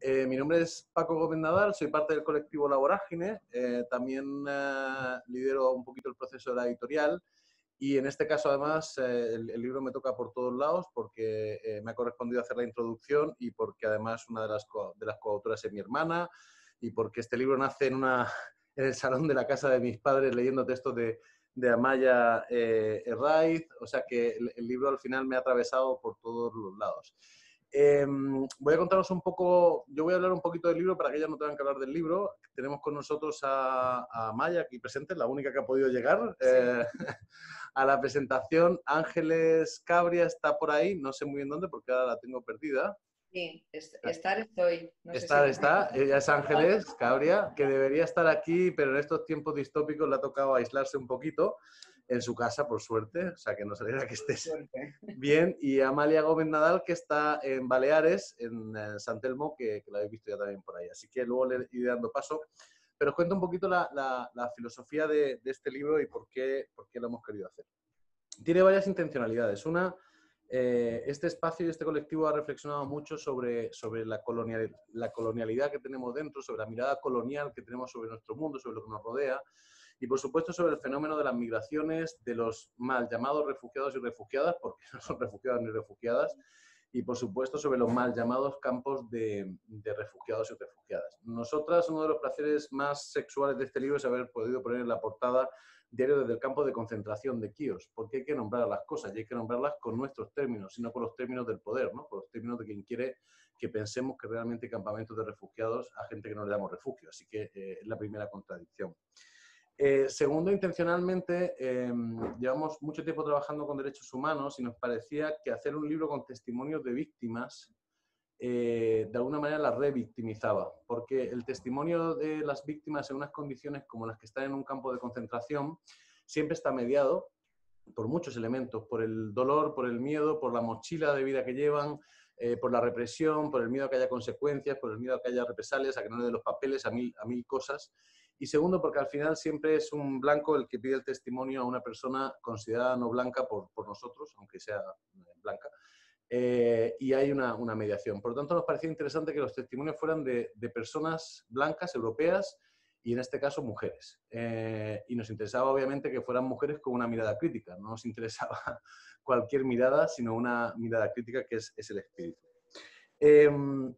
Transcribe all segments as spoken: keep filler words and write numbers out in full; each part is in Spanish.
Eh, mi nombre es Paco Gómez Nadal, soy parte del colectivo La Vorágine, eh, también eh, lidero un poquito el proceso de la editorial y en este caso además eh, el, el libro me toca por todos lados porque eh, me ha correspondido hacer la introducción y porque además una de las, co de las coautoras es mi hermana y porque este libro nace en, una, en el salón de la casa de mis padres leyendo textos de, de Amaya eh, Herraiz, o sea que el, el libro al final me ha atravesado por todos los lados. Eh, voy a contaros un poco, yo voy a hablar un poquito del libro para que ellas no tengan que hablar del libro. Tenemos con nosotros a, a Maya aquí presente, la única que ha podido llegar Sí. eh, a la presentación. Ángeles Cabria está por ahí, no sé muy bien dónde porque ahora la tengo perdida. Sí, es- estar estoy. No sé si Está, te... está, ella es Ángeles Cabria, que debería estar aquí, pero en estos tiempos distópicos le ha tocado aislarse un poquito en su casa, por suerte, o sea que nos alegra que estés Suerte. bien. Y Amalia Gómez Nadal, que está en Baleares, en, en San Telmo, que, que la habéis visto ya también por ahí. Así que luego le iré dando paso. Pero os cuento un poquito la, la, la filosofía de, de este libro y por qué, por qué lo hemos querido hacer. Tiene varias intencionalidades. Una, eh, este espacio y este colectivo ha reflexionado mucho sobre, sobre la, colonial, la colonialidad que tenemos dentro, sobre la mirada colonial que tenemos sobre nuestro mundo, sobre lo que nos rodea, y por supuesto sobre el fenómeno de las migraciones, de los mal llamados refugiados y refugiadas, porque no son refugiados ni refugiadas, y por supuesto sobre los mal llamados campos de, de refugiados y refugiadas. Nosotras, uno de los placeres más sexuales de este libro es haber podido poner en la portada Diario desde el campo de concentración de Quíos, porque hay que nombrar las cosas y hay que nombrarlas con nuestros términos, sino con los términos del poder, ¿no? Con los términos de quien quiere que pensemos que realmente hay campamentos de refugiados a gente que no le damos refugio. Así que eh, es la primera contradicción. Eh, segundo, intencionalmente, eh, llevamos mucho tiempo trabajando con derechos humanos y nos parecía que hacer un libro con testimonios de víctimas eh, de alguna manera las revictimizaba, porque el testimonio de las víctimas en unas condiciones como las que están en un campo de concentración siempre está mediado por muchos elementos, por el dolor, por el miedo, por la mochila de vida que llevan, eh, por la represión, por el miedo a que haya consecuencias, por el miedo a que haya represalias, a que no le den los papeles, a mil, a mil cosas. Y segundo, porque al final siempre es un blanco el que pide el testimonio a una persona considerada no blanca por, por nosotros, aunque sea blanca, eh, y hay una, una mediación. Por lo tanto, nos parecía interesante que los testimonios fueran de, de personas blancas, europeas, y en este caso mujeres. Eh, y nos interesaba obviamente que fueran mujeres con una mirada crítica, no nos interesaba cualquier mirada, sino una mirada crítica que es, es el espíritu. Eh, en,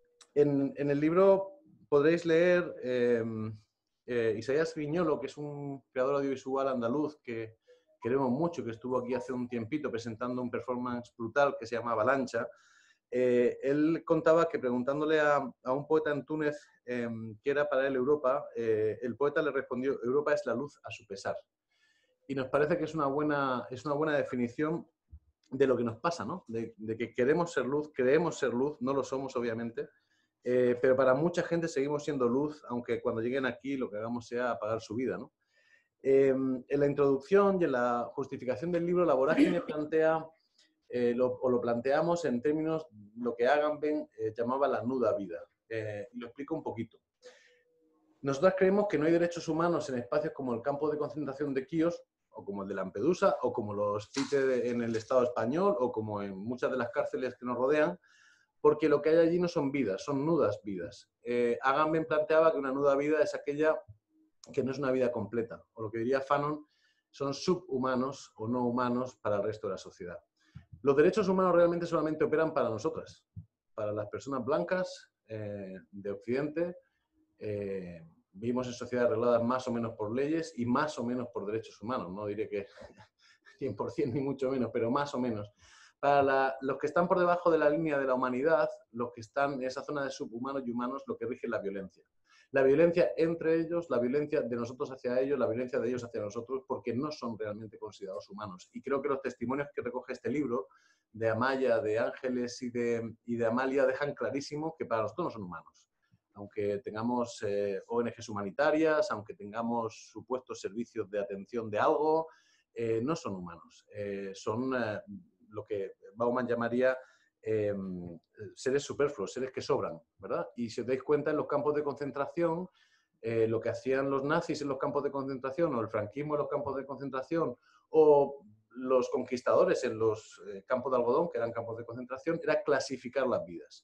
en, el libro podréis leer eh, eh, Isaías Viñolo, que es un creador audiovisual andaluz que queremos mucho, que estuvo aquí hace un tiempito presentando un performance brutal que se llama Avalancha. Eh, él contaba que preguntándole a, a un poeta en Túnez eh, qué era para él Europa, eh, el poeta le respondió: Europa es la luz a su pesar. Y nos parece que es una buena, es una buena definición de lo que nos pasa, ¿no? De, de que queremos ser luz, creemos ser luz, no lo somos obviamente, eh, pero para mucha gente seguimos siendo luz, aunque cuando lleguen aquí lo que hagamos sea apagar su vida, ¿no? Eh, en la introducción y en la justificación del libro, La Vorágine plantea, eh, lo, o lo planteamos en términos, lo que Agamben eh, llamaba la nuda vida. Eh, y lo explico un poquito. Nosotros creemos que no hay derechos humanos en espacios como el campo de concentración de Quíos, o como el de Lampedusa, o como los CITE en el Estado español, o como en muchas de las cárceles que nos rodean, porque lo que hay allí no son vidas, son nudas vidas. Eh, Agamben planteaba que una nuda vida es aquella que no es una vida completa, o lo que diría Fanon, son subhumanos o no humanos para el resto de la sociedad. Los derechos humanos realmente solamente operan para nosotras, para las personas blancas eh, de Occidente. Eh, vivimos en sociedades regladas más o menos por leyes y más o menos por derechos humanos. No diré que cien por cien ni mucho menos, pero más o menos. Para la, los que están por debajo de la línea de la humanidad, los que están en esa zona de subhumanos y humanos, lo que rige es la violencia. La violencia entre ellos, la violencia de nosotros hacia ellos, la violencia de ellos hacia nosotros, porque no son realmente considerados humanos. Y creo que los testimonios que recoge este libro, de Amaya, de Ángeles y de, y de Amalia, dejan clarísimo que para nosotros no son humanos. Aunque tengamos eh, O N Ges humanitarias, aunque tengamos supuestos servicios de atención de algo, eh, no son humanos. Eh, son eh, lo que Bauman llamaría eh, seres superfluos, seres que sobran, ¿verdad? Y si os dais cuenta, en los campos de concentración, eh, lo que hacían los nazis en los campos de concentración, o el franquismo en los campos de concentración, o los conquistadores en los eh, campos de algodón, que eran campos de concentración, era clasificar las vidas.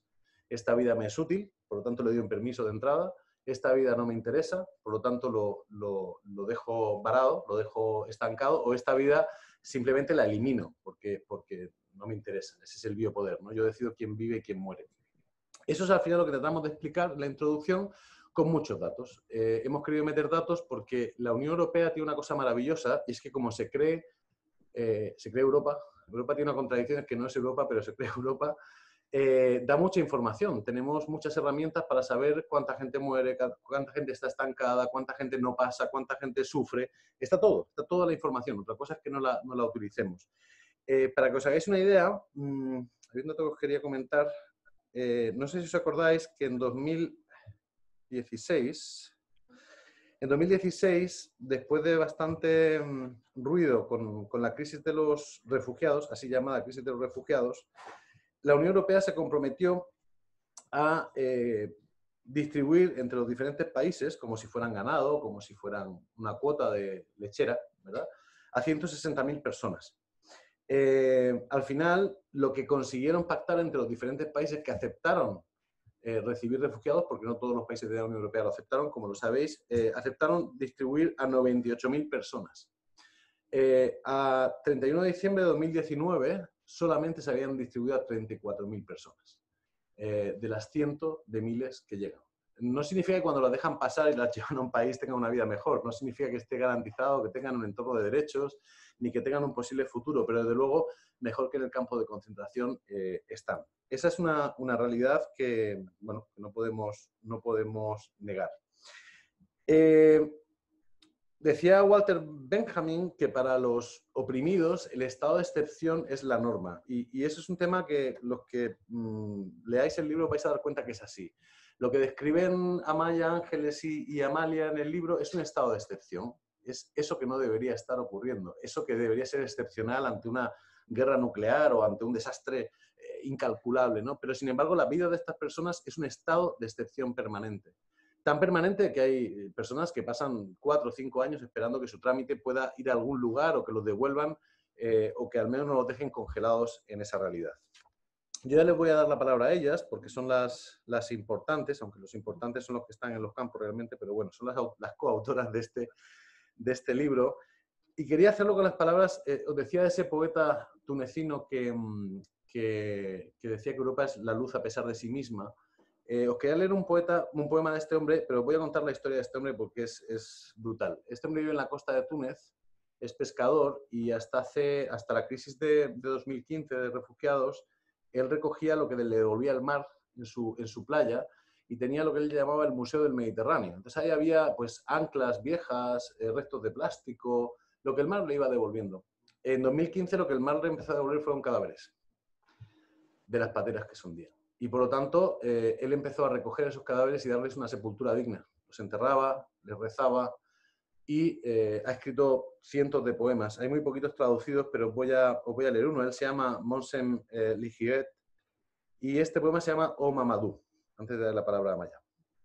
esta vida me es útil, por lo tanto le doy un permiso de entrada, esta vida no me interesa, por lo tanto lo, lo, lo dejo varado, lo dejo estancado, o esta vida simplemente la elimino porque, porque no me interesa. Ese es el biopoder, ¿no? Yo decido quién vive y quién muere. Eso es al final lo que tratamos de explicar en la introducción con muchos datos. Eh, hemos querido meter datos porque la Unión Europea tiene una cosa maravillosa, y es que como se cree, eh, se cree Europa, Europa tiene una contradicción, es que no es Europa, pero se cree Europa, eh, da mucha información. Tenemos muchas herramientas para saber cuánta gente muere, cuánta gente está estancada, cuánta gente no pasa, cuánta gente sufre. Está todo, está toda la información. Otra cosa es que no la, no la utilicemos. Eh, para que os hagáis una idea, mmm, hay un dato que os quería comentar. Eh, no sé si os acordáis que en dos mil dieciséis, en dos mil dieciséis, después de bastante mmm, ruido con, con la crisis de los refugiados, así llamada crisis de los refugiados, la Unión Europea se comprometió a eh, distribuir entre los diferentes países, como si fueran ganado, como si fueran una cuota de lechera, ¿verdad?, a ciento sesenta mil personas. Eh, al final, lo que consiguieron pactar entre los diferentes países que aceptaron eh, recibir refugiados, porque no todos los países de la Unión Europea lo aceptaron, como lo sabéis, eh, aceptaron distribuir a noventa y ocho mil personas. Eh, a treinta y uno de diciembre de dos mil diecinueve solamente se habían distribuido a treinta y cuatro mil personas, eh, de las cientos de miles que llegan. No significa que cuando las dejan pasar y las llevan a un país tengan una vida mejor, no significa que esté garantizado, que tengan un entorno de derechos, ni que tengan un posible futuro, pero desde luego mejor que en el campo de concentración eh, están. Esa es una, una realidad que, bueno, que no podemos, no podemos negar. Eh, Decía Walter Benjamin que para los oprimidos el estado de excepción es la norma. Y, y eso es un tema que los que mmm, leáis el libro vais a dar cuenta que es así. Lo que describen Amaya, Ángeles y, y Amalia en el libro es un estado de excepción. Es eso que no debería estar ocurriendo. Eso que debería ser excepcional ante una guerra nuclear o ante un desastre eh, incalculable, ¿no? Pero sin embargo la vida de estas personas es un estado de excepción permanente. Tan permanente que hay personas que pasan cuatro o cinco años esperando que su trámite pueda ir a algún lugar o que los devuelvan eh, o que al menos no los dejen congelados en esa realidad. Yo ya les voy a dar la palabra a ellas porque son las, las importantes, aunque los importantes son los que están en los campos realmente, pero bueno, son las, las coautoras de este, de este libro. Y quería hacerlo con las palabras, eh, os decía de ese poeta tunecino que, que, que decía que Europa es la luz a pesar de sí misma. Eh, os quería leer un, poeta, un poema de este hombre, pero voy a contar la historia de este hombre porque es, es brutal. Este hombre vive en la costa de Túnez, es pescador y hasta, hace, hasta la crisis de, de dos mil quince de refugiados, él recogía lo que le devolvía el mar en su, en su playa y tenía lo que él llamaba el Museo del Mediterráneo. Entonces ahí había pues, anclas viejas, eh, restos de plástico, lo que el mar le iba devolviendo. En dos mil quince lo que el mar le empezó a devolver fueron cadáveres de las pateras que se hundían. Y por lo tanto, eh, él empezó a recoger esos cadáveres y darles una sepultura digna. Los enterraba, les rezaba y eh, ha escrito cientos de poemas. Hay muy poquitos traducidos, pero voy a, os voy a leer uno. Él se llama Monsem eh, Ligiet y este poema se llama O Mamadou, antes de dar la palabra a Maya.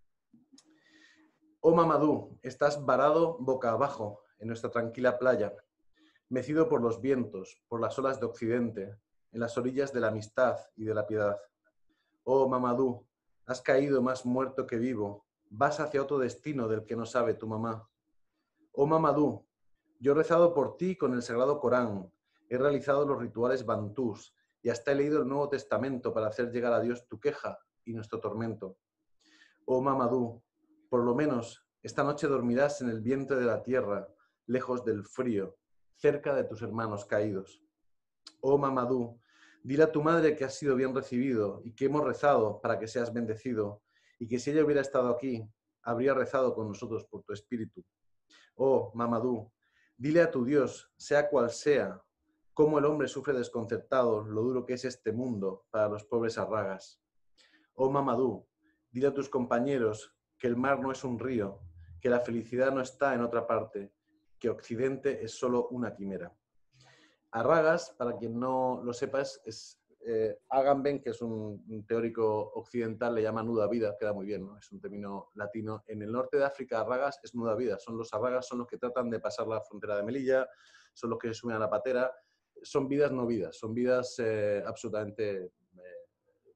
Oh Mamadou, estás varado boca abajo en nuestra tranquila playa, mecido por los vientos, por las olas de Occidente, en las orillas de la amistad y de la piedad. Oh Mamadou, has caído más muerto que vivo, vas hacia otro destino del que no sabe tu mamá. Oh Mamadou, yo he rezado por ti con el Sagrado Corán, he realizado los rituales bantús y hasta he leído el Nuevo Testamento para hacer llegar a Dios tu queja y nuestro tormento. Oh Mamadou, por lo menos esta noche dormirás en el vientre de la tierra, lejos del frío, cerca de tus hermanos caídos. Oh Mamadou, dile a tu madre que has sido bien recibido y que hemos rezado para que seas bendecido y que si ella hubiera estado aquí, habría rezado con nosotros por tu espíritu. Oh Mamadou, dile a tu Dios, sea cual sea, cómo el hombre sufre desconcertado lo duro que es este mundo para los pobres arragas. Oh Mamadou, dile a tus compañeros que el mar no es un río, que la felicidad no está en otra parte, que Occidente es solo una quimera. Arragas, para quien no lo sepa, es eh, Agamben, que es un, un teórico occidental, le llama nuda vida, queda muy bien, ¿no? Es un término latino. En el norte de África, Arragas es nuda vida. Son los Arragas, son los que tratan de pasar la frontera de Melilla, son los que se suben a la patera. Son vidas no vidas, son vidas eh, absolutamente eh,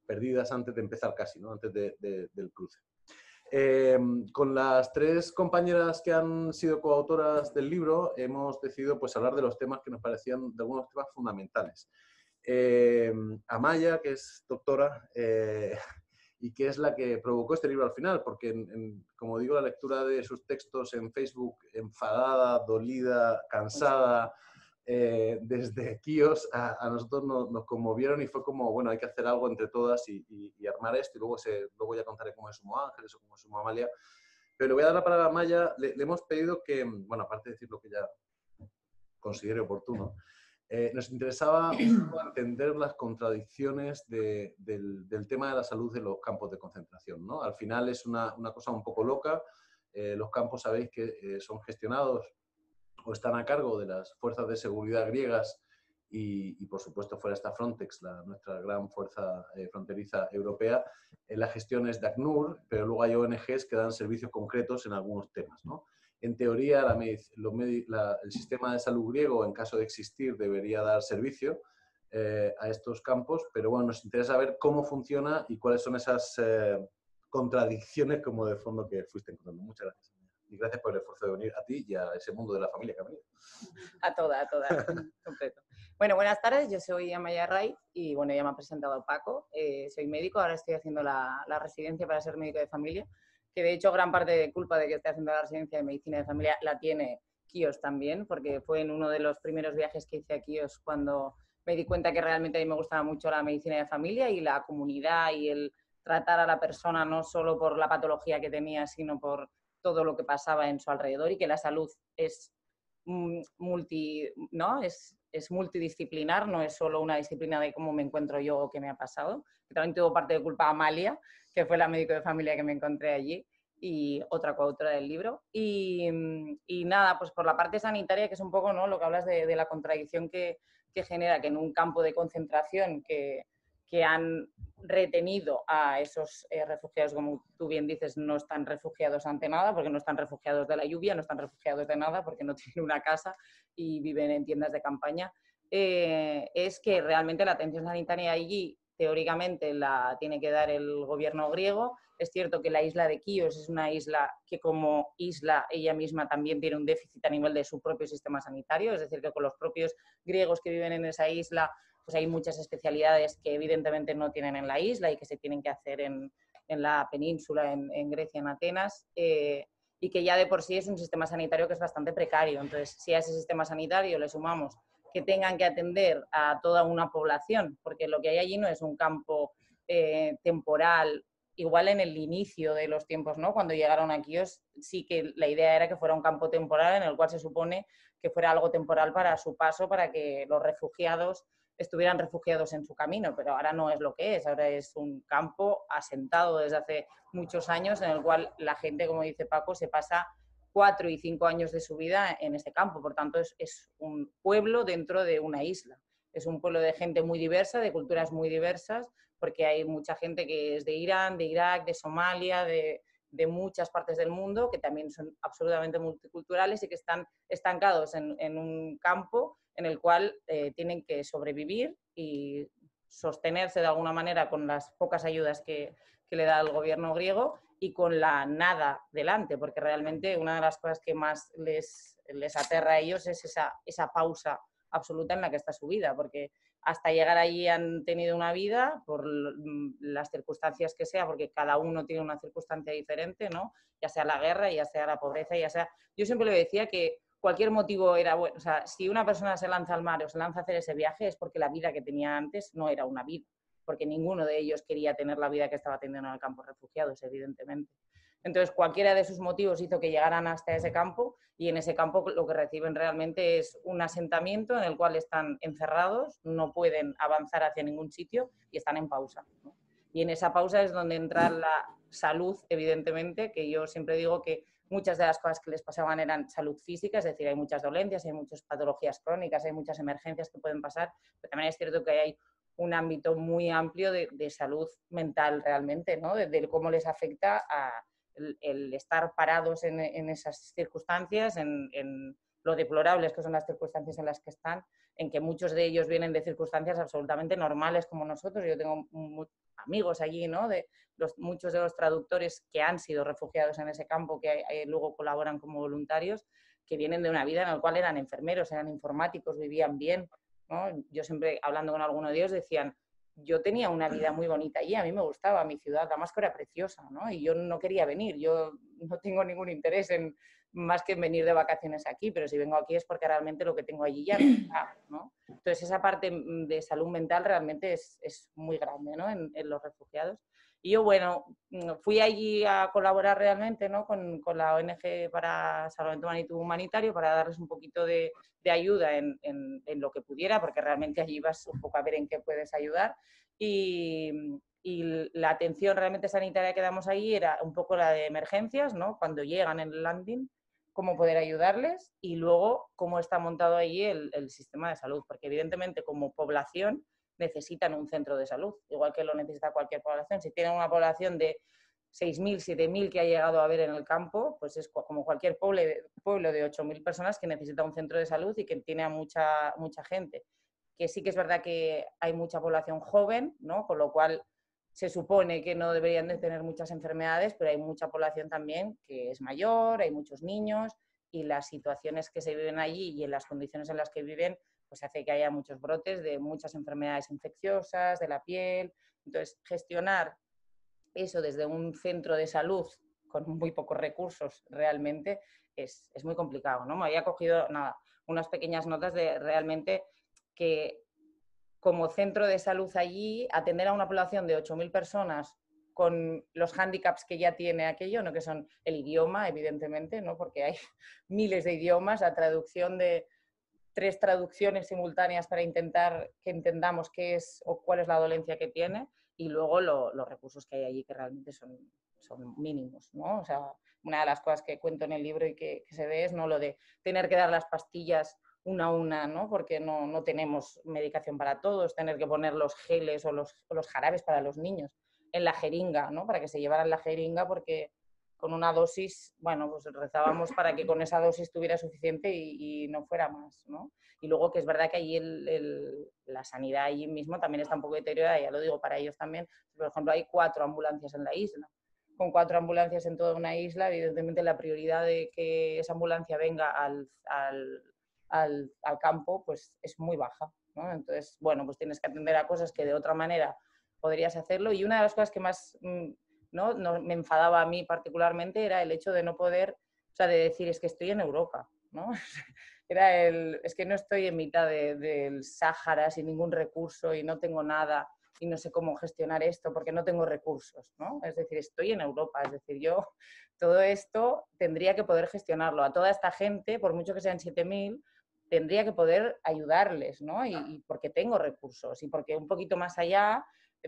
perdidas antes de empezar casi, ¿no? Antes de, de, del cruce. Eh, con las tres compañeras que han sido coautoras del libro hemos decidido pues, hablar de los temas que nos parecían de algunos temas fundamentales. Eh, Amaya, que es doctora eh, y que es la que provocó este libro al final, porque, en, en, como digo, la lectura de sus textos en Facebook, enfadada, dolida, cansada, eh, desde Quíos, a, a nosotros nos, nos conmovieron y fue como, bueno, hay que hacer algo entre todas y, y, y armar esto, y luego, se, luego ya contaré cómo es Sumo Ángeles o cómo es Sumo Amalia. Pero le voy a dar la palabra a Maya. Le, le hemos pedido que, bueno, aparte de decir lo que ya considere oportuno, Eh, nos interesaba un poco entender las contradicciones de, del, del tema de la salud de los campos de concentración, ¿no? Al final es una, una cosa un poco loca. Eh, los campos sabéis que eh, son gestionados o están a cargo de las fuerzas de seguridad griegas y, y por supuesto fuera está Frontex, la, nuestra gran fuerza eh, fronteriza europea. Eh, la gestión es de ACNUR, pero luego hay O N Ges que dan servicios concretos en algunos temas, ¿no? En teoría, la, lo, la, el sistema de salud griego, en caso de existir, debería dar servicio eh, a estos campos, pero bueno, nos interesa ver cómo funciona y cuáles son esas eh, contradicciones como de fondo que fuiste encontrando. Muchas gracias. Y gracias por el esfuerzo de venir a ti y a ese mundo de la familia que ha venido. A toda, a toda, completo. Bueno, buenas tardes, yo soy Amaya Raiz y bueno, ya me ha presentado Paco, eh, soy médico, ahora estoy haciendo la, la residencia para ser médico de familia, que de hecho gran parte de culpa de que esté haciendo la residencia de medicina de familia la tiene Quíos también, porque fue en uno de los primeros viajes que hice a Quíos cuando me di cuenta que realmente a mí me gustaba mucho la medicina de familia y la comunidad y el tratar a la persona no solo por la patología que tenía, sino por todo lo que pasaba en su alrededor y que la salud es multi, ¿no? Es, es multidisciplinar, no es solo una disciplina de cómo me encuentro yo o qué me ha pasado. Que también tuvo parte de culpa Amalia, que fue la médico de familia que me encontré allí y otra coautora del libro. Y, y nada, pues por la parte sanitaria, que es un poco, ¿no?, lo que hablas de, de la contradicción que, que genera que en un campo de concentración que, que han retenido a esos eh, refugiados, como tú bien dices, no están refugiados ante nada, porque no están refugiados de la lluvia, no están refugiados de nada, porque no tienen una casa y viven en tiendas de campaña, eh, es que realmente la atención sanitaria allí, teóricamente, la tiene que dar el gobierno griego. Es cierto que la isla de Quíos es una isla que como isla ella misma también tiene un déficit a nivel de su propio sistema sanitario, es decir, que con los propios griegos que viven en esa isla pues hay muchas especialidades que evidentemente no tienen en la isla y que se tienen que hacer en, en la península, en, en Grecia, en Atenas, eh, y que ya de por sí es un sistema sanitario que es bastante precario. Entonces, si a ese sistema sanitario le sumamos que tengan que atender a toda una población, porque lo que hay allí no es un campo eh, temporal, igual en el inicio de los tiempos, ¿no? Cuando llegaron aquí, sí que la idea era que fuera un campo temporal en el cual se supone que fuera algo temporal para su paso, para que los refugiados estuvieran refugiados en su camino, pero ahora no es lo que es, ahora es un campo asentado desde hace muchos años en el cual la gente, como dice Paco, se pasa cuatro y cinco años de su vida en ese campo, por tanto es, es un pueblo dentro de una isla, es un pueblo de gente muy diversa, de culturas muy diversas, porque hay mucha gente que es de Irán, de Irak, de Somalia, de, de muchas partes del mundo, que también son absolutamente multiculturales y que están estancados en, en un campo en el cual eh, tienen que sobrevivir y sostenerse de alguna manera con las pocas ayudas que, que le da el gobierno griego y con la nada delante, porque realmente una de las cosas que más les, les aterra a ellos es esa, esa pausa absoluta en la que está su vida, porque hasta llegar allí han tenido una vida por las circunstancias que sea, porque cada uno tiene una circunstancia diferente, ¿no? Ya sea la guerra, ya sea la pobreza, ya sea... Yo siempre le decía que cualquier motivo era bueno. O sea, si una persona se lanza al mar o se lanza a hacer ese viaje es porque la vida que tenía antes no era una vida, porque ninguno de ellos quería tener la vida que estaba teniendo en el campo de refugiados, evidentemente. Entonces, cualquiera de sus motivos hizo que llegaran hasta ese campo y en ese campo lo que reciben realmente es un asentamiento en el cual están encerrados, no pueden avanzar hacia ningún sitio y están en pausa, ¿no? Y en esa pausa es donde entra la salud, evidentemente, que yo siempre digo que muchas de las cosas que les pasaban eran salud física, es decir, hay muchas dolencias, hay muchas patologías crónicas, hay muchas emergencias que pueden pasar, pero también es cierto que hay un ámbito muy amplio de, de salud mental realmente, ¿no? De, de cómo les afecta a el, el estar parados en, en esas circunstancias, en, en lo deplorables que son las circunstancias en las que están, en que muchos de ellos vienen de circunstancias absolutamente normales como nosotros. Yo tengo amigos allí, ¿no? De los, muchos de los traductores que han sido refugiados en ese campo, que eh, luego colaboran como voluntarios, que vienen de una vida en la cual eran enfermeros, eran informáticos, vivían bien, ¿no? Yo siempre, hablando con alguno de ellos, decían, yo tenía una vida muy bonita allí, a mí me gustaba mi ciudad, Damasco era preciosa, ¿no? Y yo no quería venir, yo no tengo ningún interés en más que en venir de vacaciones aquí, pero si vengo aquí es porque realmente lo que tengo allí ya no está, ¿no? Entonces esa parte de salud mental realmente es, es muy grande, ¿no? En, en los refugiados. Y yo, bueno, fui allí a colaborar realmente, ¿no? con, con la O N G para Salvamento Humanitario, para darles un poquito de, de ayuda en, en, en lo que pudiera, porque realmente allí vas un poco a ver en qué puedes ayudar. Y, y la atención realmente sanitaria que damos allí era un poco la de emergencias, ¿no? Cuando llegan en el landing, cómo poder ayudarles, y luego cómo está montado allí el, el sistema de salud, porque evidentemente como población necesitan un centro de salud, igual que lo necesita cualquier población. Si tienen una población de seis mil, siete mil que ha llegado a ver en el campo, pues es como cualquier pueblo, pueblo de ocho mil personas que necesita un centro de salud y que tiene a mucha, mucha gente. Que sí que es verdad que hay mucha población joven, ¿no? Con lo cual se supone que no deberían de tener muchas enfermedades, pero hay mucha población también que es mayor, hay muchos niños, y las situaciones que se viven allí y en las condiciones en las que viven, pues hace que haya muchos brotes de muchas enfermedades infecciosas, de la piel. Entonces, gestionar eso desde un centro de salud con muy pocos recursos realmente es, es muy complicado, ¿no? Me había cogido, nada, unas pequeñas notas de realmente que como centro de salud allí, atender a una población de ocho mil personas con los hándicaps que ya tiene aquello, ¿no? Que son el idioma, evidentemente, ¿no? Porque hay miles de idiomas, la traducción de tres traducciones simultáneas para intentar que entendamos qué es o cuál es la dolencia que tiene, y luego lo, los recursos que hay allí que realmente son, son mínimos, ¿no? O sea, una de las cosas que cuento en el libro y que, que se ve es, ¿no?, lo de tener que dar las pastillas una a una, ¿no? Porque no, no tenemos medicación para todos, tener que poner los geles o los, o los jarabes para los niños en la jeringa, ¿no? Para que se llevaran la jeringa, porque con una dosis, bueno, pues rezábamos para que con esa dosis tuviera suficiente y, y no fuera más, ¿no? Y luego que es verdad que allí el, el, la sanidad allí mismo también está un poco deteriorada, ya lo digo para ellos también. Por ejemplo, hay cuatro ambulancias en la isla. Con cuatro ambulancias en toda una isla, evidentemente la prioridad de que esa ambulancia venga al, al, al, al campo pues es muy baja, ¿no? Entonces, bueno, pues tienes que atender a cosas que de otra manera podrías hacerlo. Y una de las cosas que más... ¿no? No, me enfadaba a mí particularmente era el hecho de no poder, o sea, de decir, es que estoy en Europa, ¿no? Era el, es que no estoy en mitad de, del Sáhara sin ningún recurso y no tengo nada y no sé cómo gestionar esto porque no tengo recursos, ¿no? Es decir, estoy en Europa, es decir, yo todo esto tendría que poder gestionarlo. A toda esta gente, por mucho que sean siete mil, tendría que poder ayudarles, ¿no? Y, y porque tengo recursos y porque un poquito más allá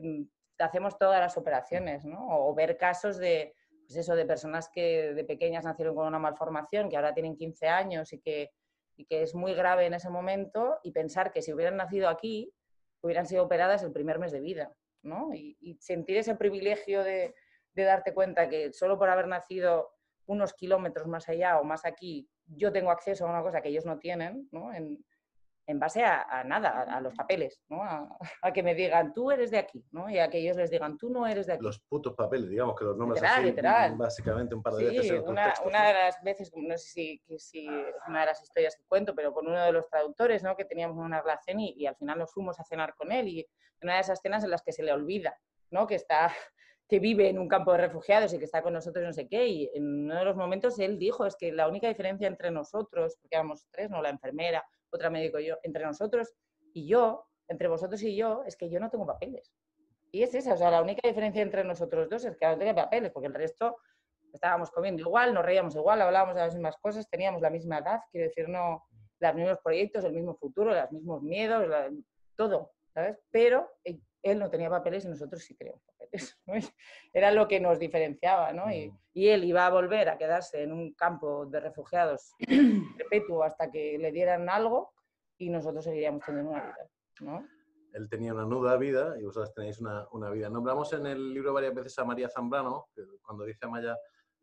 hacemos todas las operaciones, ¿no? O ver casos de, pues eso, de personas que de pequeñas nacieron con una malformación, que ahora tienen quince años y que, y que es muy grave en ese momento, y pensar que si hubieran nacido aquí, hubieran sido operadas el primer mes de vida, ¿no? Y, y sentir ese privilegio de, de darte cuenta que solo por haber nacido unos kilómetros más allá o más aquí, yo tengo acceso a una cosa que ellos no tienen, ¿no? En, en base a, a nada, a, a los papeles, ¿no? A, a que me digan, tú eres de aquí, ¿no? Y a que ellos les digan, tú no eres de aquí. Los putos papeles, digamos, que los nombres literal, así literal. básicamente un par de sí, veces en otros una, textos. una ¿no? de las veces, no sé si, si es una de las historias que cuento, pero con uno de los traductores, ¿no? Que teníamos una relación y, y al final nos fuimos a cenar con él, y una de esas cenas en las que se le olvida, ¿no? Que está... que vive en un campo de refugiados y que está con nosotros no sé qué, y en uno de los momentos él dijo, es que la única diferencia entre nosotros, porque éramos tres, ¿no? La enfermera, otra médico y yo, entre nosotros y yo, entre vosotros y yo, es que yo no tengo papeles. Y es esa, o sea, la única diferencia entre nosotros dos es que no tenía papeles, porque el resto estábamos comiendo igual, nos reíamos igual, hablábamos de las mismas cosas, teníamos la misma edad, quiero decir, no, los mismos proyectos, el mismo futuro, los mismos miedos, la, todo, ¿sabes? Pero él no tenía papeles y nosotros sí teníamos papeles, ¿no? Era lo que nos diferenciaba, ¿no? Y, y él iba a volver a quedarse en un campo de refugiados perpetuo hasta que le dieran algo y nosotros seguiríamos teniendo una vida, ¿no? Él tenía una nuda vida y vosotras tenéis una, una vida. Nombramos en el libro varias veces a María Zambrano, que cuando dice Amaya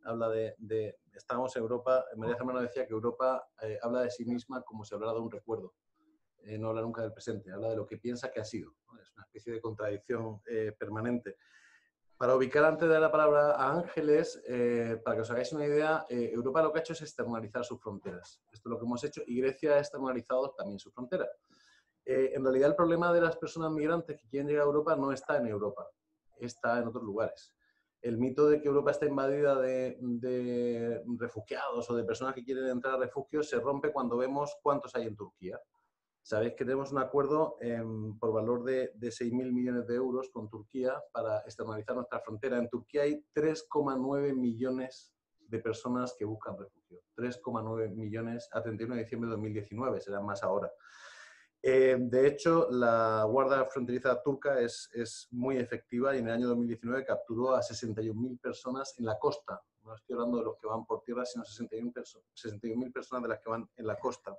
habla de, de estamos en Europa, María Zambrano decía que Europa eh, habla de sí misma como si hablara de un recuerdo, eh, no habla nunca del presente, habla de lo que piensa que ha sido, ¿no? Es una especie de contradicción eh, permanente. Para ubicar antes de la palabra a Ángeles, eh, para que os hagáis una idea, eh, Europa lo que ha hecho es externalizar sus fronteras. Esto es lo que hemos hecho y Grecia ha externalizado también su frontera. Eh, en realidad el problema de las personas migrantes que quieren llegar a Europa no está en Europa, está en otros lugares. El mito de que Europa está invadida de, de refugiados o de personas que quieren entrar a refugios se rompe cuando vemos cuántos hay en Turquía. Sabéis que tenemos un acuerdo eh, por valor de, de seis mil millones de euros con Turquía para externalizar nuestra frontera. En Turquía hay tres coma nueve millones de personas que buscan refugio. tres coma nueve millones a treinta y uno de diciembre de dos mil diecinueve, serán más ahora. Eh, de hecho, la Guardia Fronteriza turca es, es muy efectiva y en el año dos mil diecinueve capturó a sesenta y un mil personas en la costa. No estoy hablando de los que van por tierra, sino sesenta y un mil personas de las que van en la costa.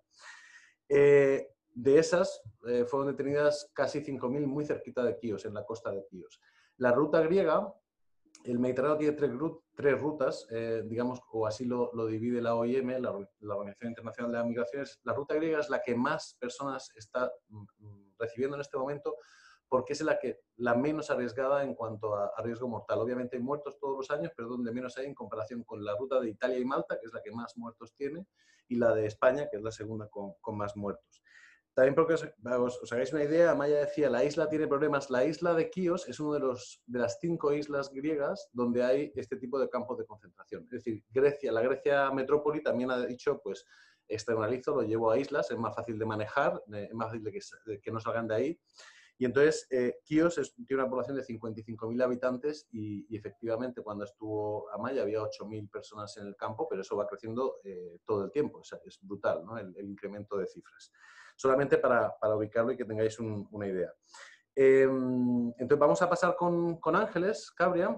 Eh, de esas, eh, fueron detenidas casi cinco mil muy cerquita de Quíos, en la costa de Quíos. La ruta griega, el Mediterráneo tiene tres, tres rutas, eh, digamos, o así lo, lo divide la O I M, la, la Organización Internacional de las Migraciones. La ruta griega es la que más personas está mm, recibiendo en este momento porque es la, que, la menos arriesgada en cuanto a, a riesgo mortal. Obviamente hay muertos todos los años, pero donde menos hay en comparación con la ruta de Italia y Malta, que es la que más muertos tiene, y la de España, que es la segunda con, con más muertos. También porque os, os, os hagáis una idea, Amaya decía, la isla tiene problemas. La isla de Quíos es una de, los, de las cinco islas griegas donde hay este tipo de campos de concentración. Es decir, Grecia, la Grecia metrópoli también ha dicho, pues, externalizo, lo llevo a islas, es más fácil de manejar, es más fácil de que, de que no salgan de ahí. Y entonces, eh, Quíos es, tiene una población de cincuenta y cinco mil habitantes y, y efectivamente cuando estuvo Amaya había ocho mil personas en el campo, pero eso va creciendo eh, todo el tiempo. O sea, es brutal, ¿no? el, el incremento de cifras. Solamente para, para ubicarlo y que tengáis un, una idea. Eh, entonces vamos a pasar con, con Ángeles, Cabria.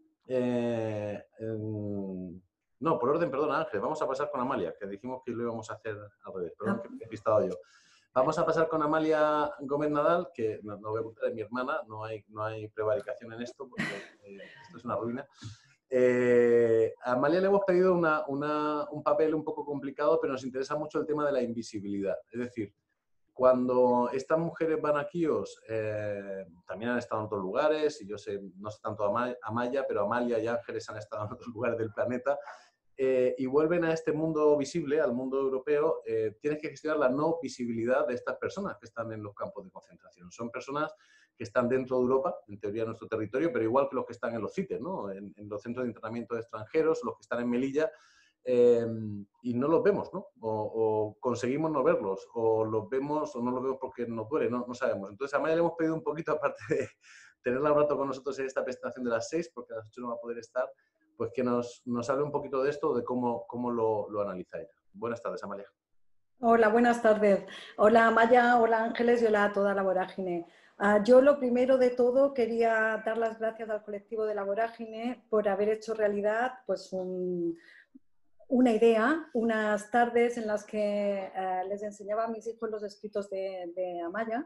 Eh, eh, no, por orden, perdón, Ángeles. Vamos a pasar con Amalia, que dijimos que lo íbamos a hacer al revés. Perdón, que me he pistado yo. Vamos a pasar con Amalia Gómez Nadal, que no, no voy a contar, es mi hermana, no hay, no hay prevaricación en esto, porque eh, esto es una ruina. Eh, a Amalia le hemos pedido una, una, un papel un poco complicado, pero nos interesa mucho el tema de la invisibilidad. Es decir, cuando estas mujeres van a Quíos, eh, también han estado en otros lugares, y yo sé, no sé tanto a Amaya, pero Amalia y Ángeles han estado en otros lugares del planeta, eh, y vuelven a este mundo visible, al mundo europeo, eh, tienes que gestionar la no visibilidad de estas personas que están en los campos de concentración. Son personas que están dentro de Europa, en teoría en nuestro territorio, pero igual que los que están en los C I T E S, ¿no? en, en los centros de internamiento de extranjeros, los que están en Melilla, eh, y no los vemos, ¿no? O, o conseguimos no verlos, o los vemos o no los vemos porque nos duele, no, no sabemos. Entonces a Maya le hemos pedido un poquito, aparte de tenerla un rato con nosotros en esta presentación de las seis, porque a las ocho no va a poder estar, pues que nos, nos hable un poquito de esto, de cómo, cómo lo, lo analiza ella. Buenas tardes, Amalia. Hola, buenas tardes. Hola, Amaya, hola, Ángeles y hola a toda la Vorágine. Uh, yo lo primero de todo quería dar las gracias al colectivo de la Vorágine por haber hecho realidad pues, un, una idea, unas tardes en las que uh, les enseñaba a mis hijos los escritos de, de Amaya.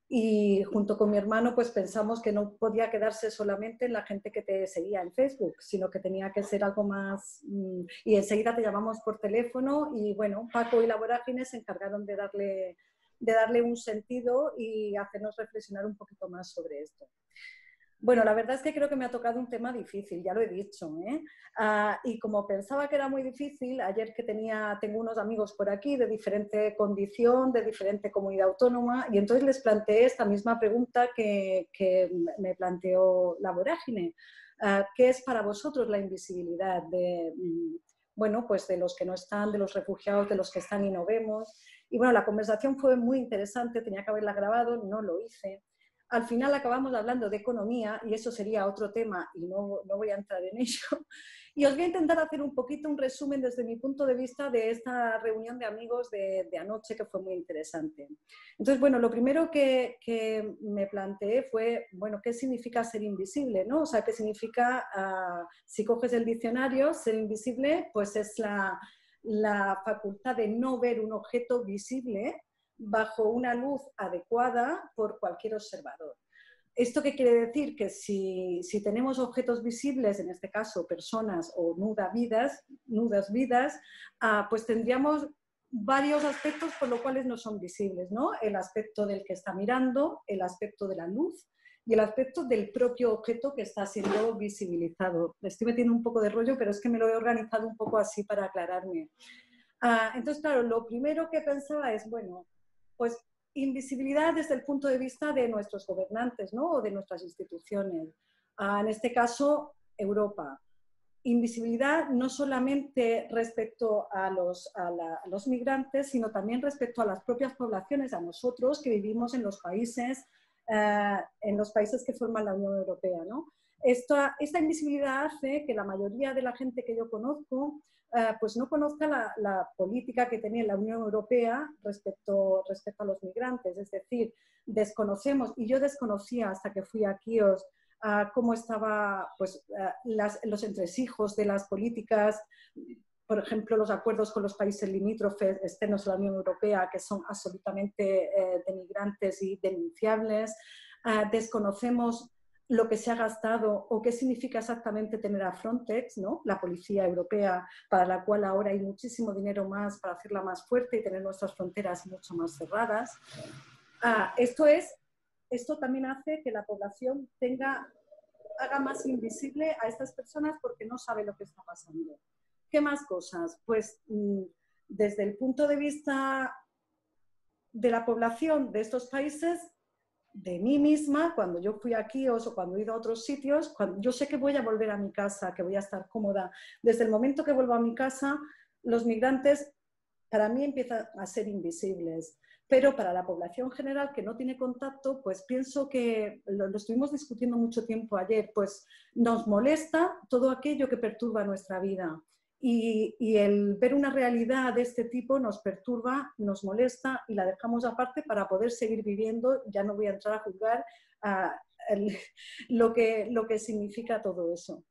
Y junto con mi hermano pues pensamos que no podía quedarse solamente en la gente que te seguía en Facebook, sino que tenía que ser algo más... Mmm, y enseguida te llamamos por teléfono y bueno, Paco y la Vorágine se encargaron de darle, de darle un sentido y hacernos reflexionar un poquito más sobre esto. Bueno, la verdad es que creo que me ha tocado un tema difícil, ya lo he dicho, ¿eh? Uh, y como pensaba que era muy difícil, ayer que tenía, tengo unos amigos por aquí de diferente condición, de diferente comunidad autónoma, y entonces les planteé esta misma pregunta que, que me planteó la Vorágine. Uh, ¿Qué es para vosotros la invisibilidad de, bueno, pues de los que no están, de los refugiados, de los que están y no vemos? Y bueno, la conversación fue muy interesante, tenía que haberla grabado, no lo hice. Al final acabamos hablando de economía y eso sería otro tema y no, no voy a entrar en ello. Y os voy a intentar hacer un poquito un resumen desde mi punto de vista de esta reunión de amigos de, de anoche que fue muy interesante. Entonces, bueno, lo primero que, que me planteé fue, bueno, ¿qué significa ser invisible? ¿No? O sea, ¿qué significa, uh, si coges el diccionario, ser invisible? Pues es la, la facultad de no ver un objeto visible bajo una luz adecuada por cualquier observador. ¿Esto qué quiere decir? Que si, si tenemos objetos visibles, en este caso personas o nudas vidas, nudas vidas uh, pues tendríamos varios aspectos por los cuales no son visibles, ¿no? El aspecto del que está mirando, el aspecto de la luz y el aspecto del propio objeto que está siendo visibilizado. Me estoy metiendo un poco de rollo, pero es que me lo he organizado un poco así para aclararme. Uh, entonces, claro, lo primero que pensaba es, bueno, pues invisibilidad desde el punto de vista de nuestros gobernantes, ¿no? O de nuestras instituciones. Uh, en este caso, Europa. Invisibilidad no solamente respecto a los, a, la, a los migrantes, sino también respecto a las propias poblaciones, a nosotros que vivimos en los países, uh, en los países que forman la Unión Europea, ¿no? Esta, esta invisibilidad hace que la mayoría de la gente que yo conozco Uh, pues no conozca la, la política que tenía la Unión Europea respecto, respecto a los migrantes. Es decir, desconocemos, y yo desconocía hasta que fui a Quíos, uh, cómo estaban pues, uh, las, los entresijos de las políticas, por ejemplo, los acuerdos con los países limítrofes externos a la Unión Europea, que son absolutamente eh, denigrantes y denunciables. Uh, desconocemos lo que se ha gastado o qué significa exactamente tener a Frontex, ¿no? La policía europea, para la cual ahora hay muchísimo dinero más para hacerla más fuerte y tener nuestras fronteras mucho más cerradas. Ah, esto, es, esto también hace que la población tenga, haga más invisible a estas personas porque no sabe lo que está pasando. ¿Qué más cosas? Pues desde el punto de vista de la población de estos países, de mí misma, cuando yo fui aquí o cuando he ido a otros sitios, cuando yo sé que voy a volver a mi casa, que voy a estar cómoda. Desde el momento que vuelvo a mi casa, los migrantes para mí empiezan a ser invisibles. Pero para la población general que no tiene contacto, pues pienso que, lo, lo estuvimos discutiendo mucho tiempo ayer, pues nos molesta todo aquello que perturba nuestra vida. Y, y el ver una realidad de este tipo nos perturba, nos molesta y la dejamos aparte para poder seguir viviendo. Ya no voy a entrar a juzgar a, el, lo, que, lo que significa todo eso.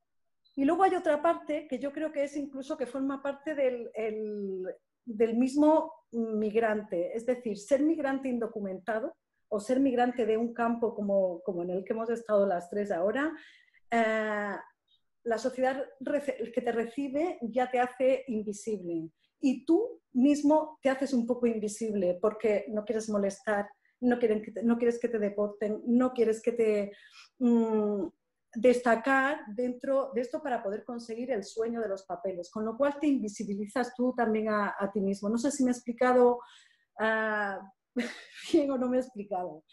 Y luego hay otra parte que yo creo que es incluso que forma parte del, el, del mismo migrante. Es decir, ser migrante indocumentado o ser migrante de un campo como, como en el que hemos estado las tres ahora, eh, la sociedad que te recibe ya te hace invisible y tú mismo te haces un poco invisible porque no quieres molestar, no, quieren que te, no quieres que te deporten, no quieres que te mmm, destacar dentro de esto para poder conseguir el sueño de los papeles, con lo cual te invisibilizas tú también a, a ti mismo. No sé si me he explicado uh, bien o no me he explicado.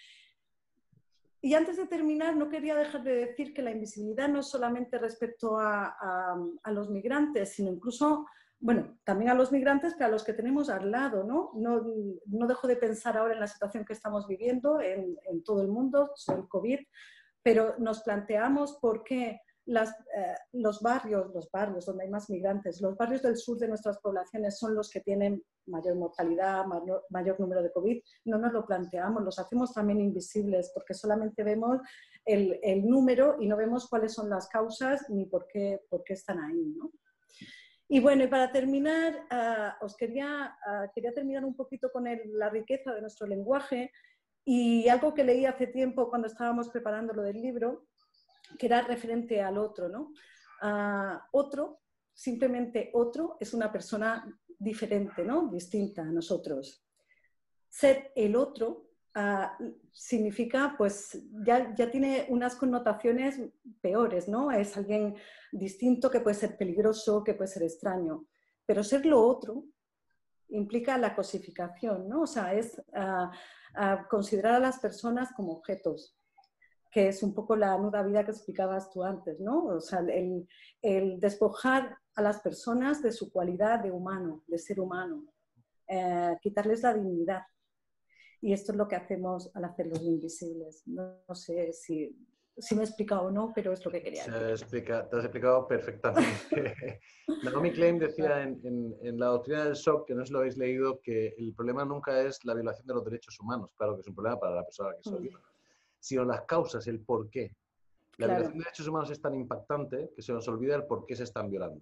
Y antes de terminar, no quería dejar de decir que la invisibilidad no es solamente respecto a, a, a los migrantes, sino incluso, bueno, también a los migrantes, pero a los que tenemos al lado, ¿no? No, no dejo de pensar ahora en la situación que estamos viviendo en, en todo el mundo, sobre el COVID, pero nos planteamos por qué las, eh, los barrios, los barrios donde hay más migrantes, los barrios del sur de nuestras poblaciones son los que tienen mayor mortalidad, mayor, mayor número de COVID. No nos lo planteamos, los hacemos también invisibles porque solamente vemos el, el número y no vemos cuáles son las causas ni por qué, por qué están ahí, ¿no? Y bueno, y para terminar, uh, os quería, uh, quería terminar un poquito con el, la riqueza de nuestro lenguaje y algo que leí hace tiempo cuando estábamos preparando lo del libro, que era referente al otro, ¿no? Uh, otro, simplemente otro, es una persona diferente, ¿no? Distinta a nosotros. Ser el otro uh, significa, pues, ya, ya tiene unas connotaciones peores, ¿no? Es alguien distinto que puede ser peligroso, que puede ser extraño. Pero ser lo otro implica la cosificación, ¿no? O sea, es uh, uh, considerar a las personas como objetos, que es un poco la nuda vida que explicabas tú antes, ¿no? O sea, el, el despojar a las personas de su cualidad de humano, de ser humano, eh, quitarles la dignidad. Y esto es lo que hacemos al hacerlos invisibles. No, no sé si, si me he explicado o no, pero es lo que quería decir. Se explica, te has explicado perfectamente. Naomi Klein decía en, en, en La doctrina del shock, que no os lo habéis leído, que el problema nunca es la violación de los derechos humanos, claro que es un problema para la persona que se lo viola, sino las causas, el por qué. La claro. violación de derechos humanos es tan impactante que se nos olvida el por qué se están violando.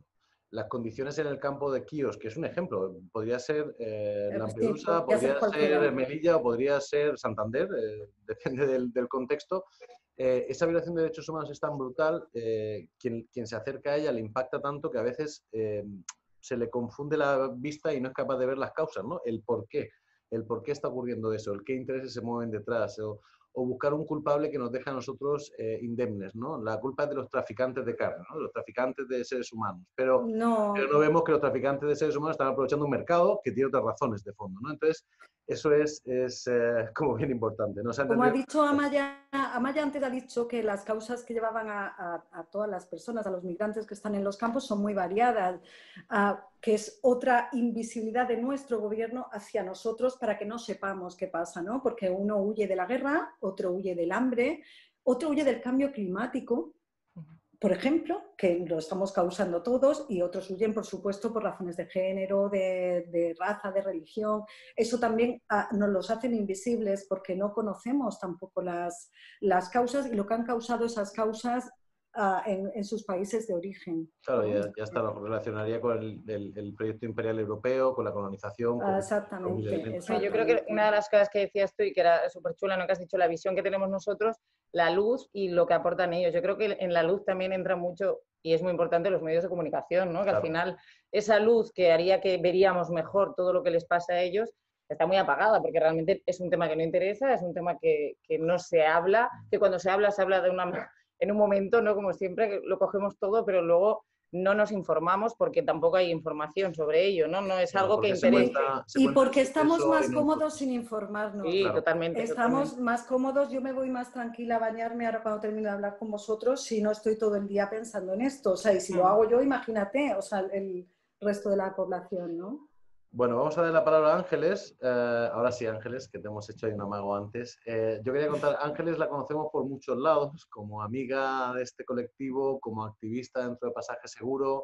las condiciones en el campo de Quíos, que es un ejemplo, podría ser eh, Lampedusa, sí, podría podría ser, ser Melilla o podría ser Santander, eh, depende del, del contexto. Eh, esa violación de derechos humanos es tan brutal, eh, quien, quien se acerca a ella le impacta tanto que a veces eh, se le confunde la vista y no es capaz de ver las causas, ¿no? El por qué, el por qué está ocurriendo eso, el qué intereses se mueven detrás, o, o buscar un culpable que nos deja a nosotros eh, indemnes, ¿no? La culpa es de los traficantes de carne, ¿no? De los traficantes de seres humanos, pero no. pero no vemos que los traficantes de seres humanos están aprovechando un mercado que tiene otras razones de fondo, ¿no? Entonces, eso es, es eh, como bien importante, ¿no? O sea, como ha dicho Amaya, Amaya antes ha dicho que las causas que llevaban a, a, a todas las personas, a los migrantes que están en los campos, son muy variadas, uh, que es otra invisibilidad de nuestro gobierno hacia nosotros para que no sepamos qué pasa, ¿no? Porque uno huye de la guerra, otro huye del hambre, otro huye del cambio climático, por ejemplo, que lo estamos causando todos, y otros huyen, por supuesto, por razones de género, de, de raza, de religión. Eso también ah, nos los hacen invisibles porque no conocemos tampoco las, las causas y lo que han causado esas causas ah, en, en sus países de origen. Claro, ya, ya está, lo relacionaría con el, el, el proyecto imperial europeo, con la colonización. Con, exactamente, con exactamente. Yo creo que una de las cosas que decías tú y que era súper chula, ¿no? Que has dicho la visión que tenemos nosotros, la luz y lo que aportan ellos. Yo creo que en la luz también entra mucho, y es muy importante, los medios de comunicación, ¿no? Que claro, al final esa luz que haría que veríamos mejor todo lo que les pasa a ellos está muy apagada, porque realmente es un tema que no interesa, es un tema que, que no se habla, que cuando se habla, se habla de una, en un momento, ¿no? Como siempre, que lo cogemos todo, pero luego no nos informamos porque tampoco hay información sobre ello, ¿no? No es algo que interesa. Y porque estamos más cómodos sin informarnos. Sí, claro, totalmente. Estamos totalmente. más cómodos, yo me voy más tranquila a bañarme ahora cuando termino de hablar con vosotros si no estoy todo el día pensando en esto. O sea, y si lo hago yo, imagínate, o sea, el resto de la población, ¿no? Bueno, vamos a dar la palabra a Ángeles. Eh, ahora sí, Ángeles, que te hemos hecho ahí un amago antes. Eh, yo quería contar, Ángeles la conocemos por muchos lados, como amiga de este colectivo, como activista dentro de Pasaje Seguro.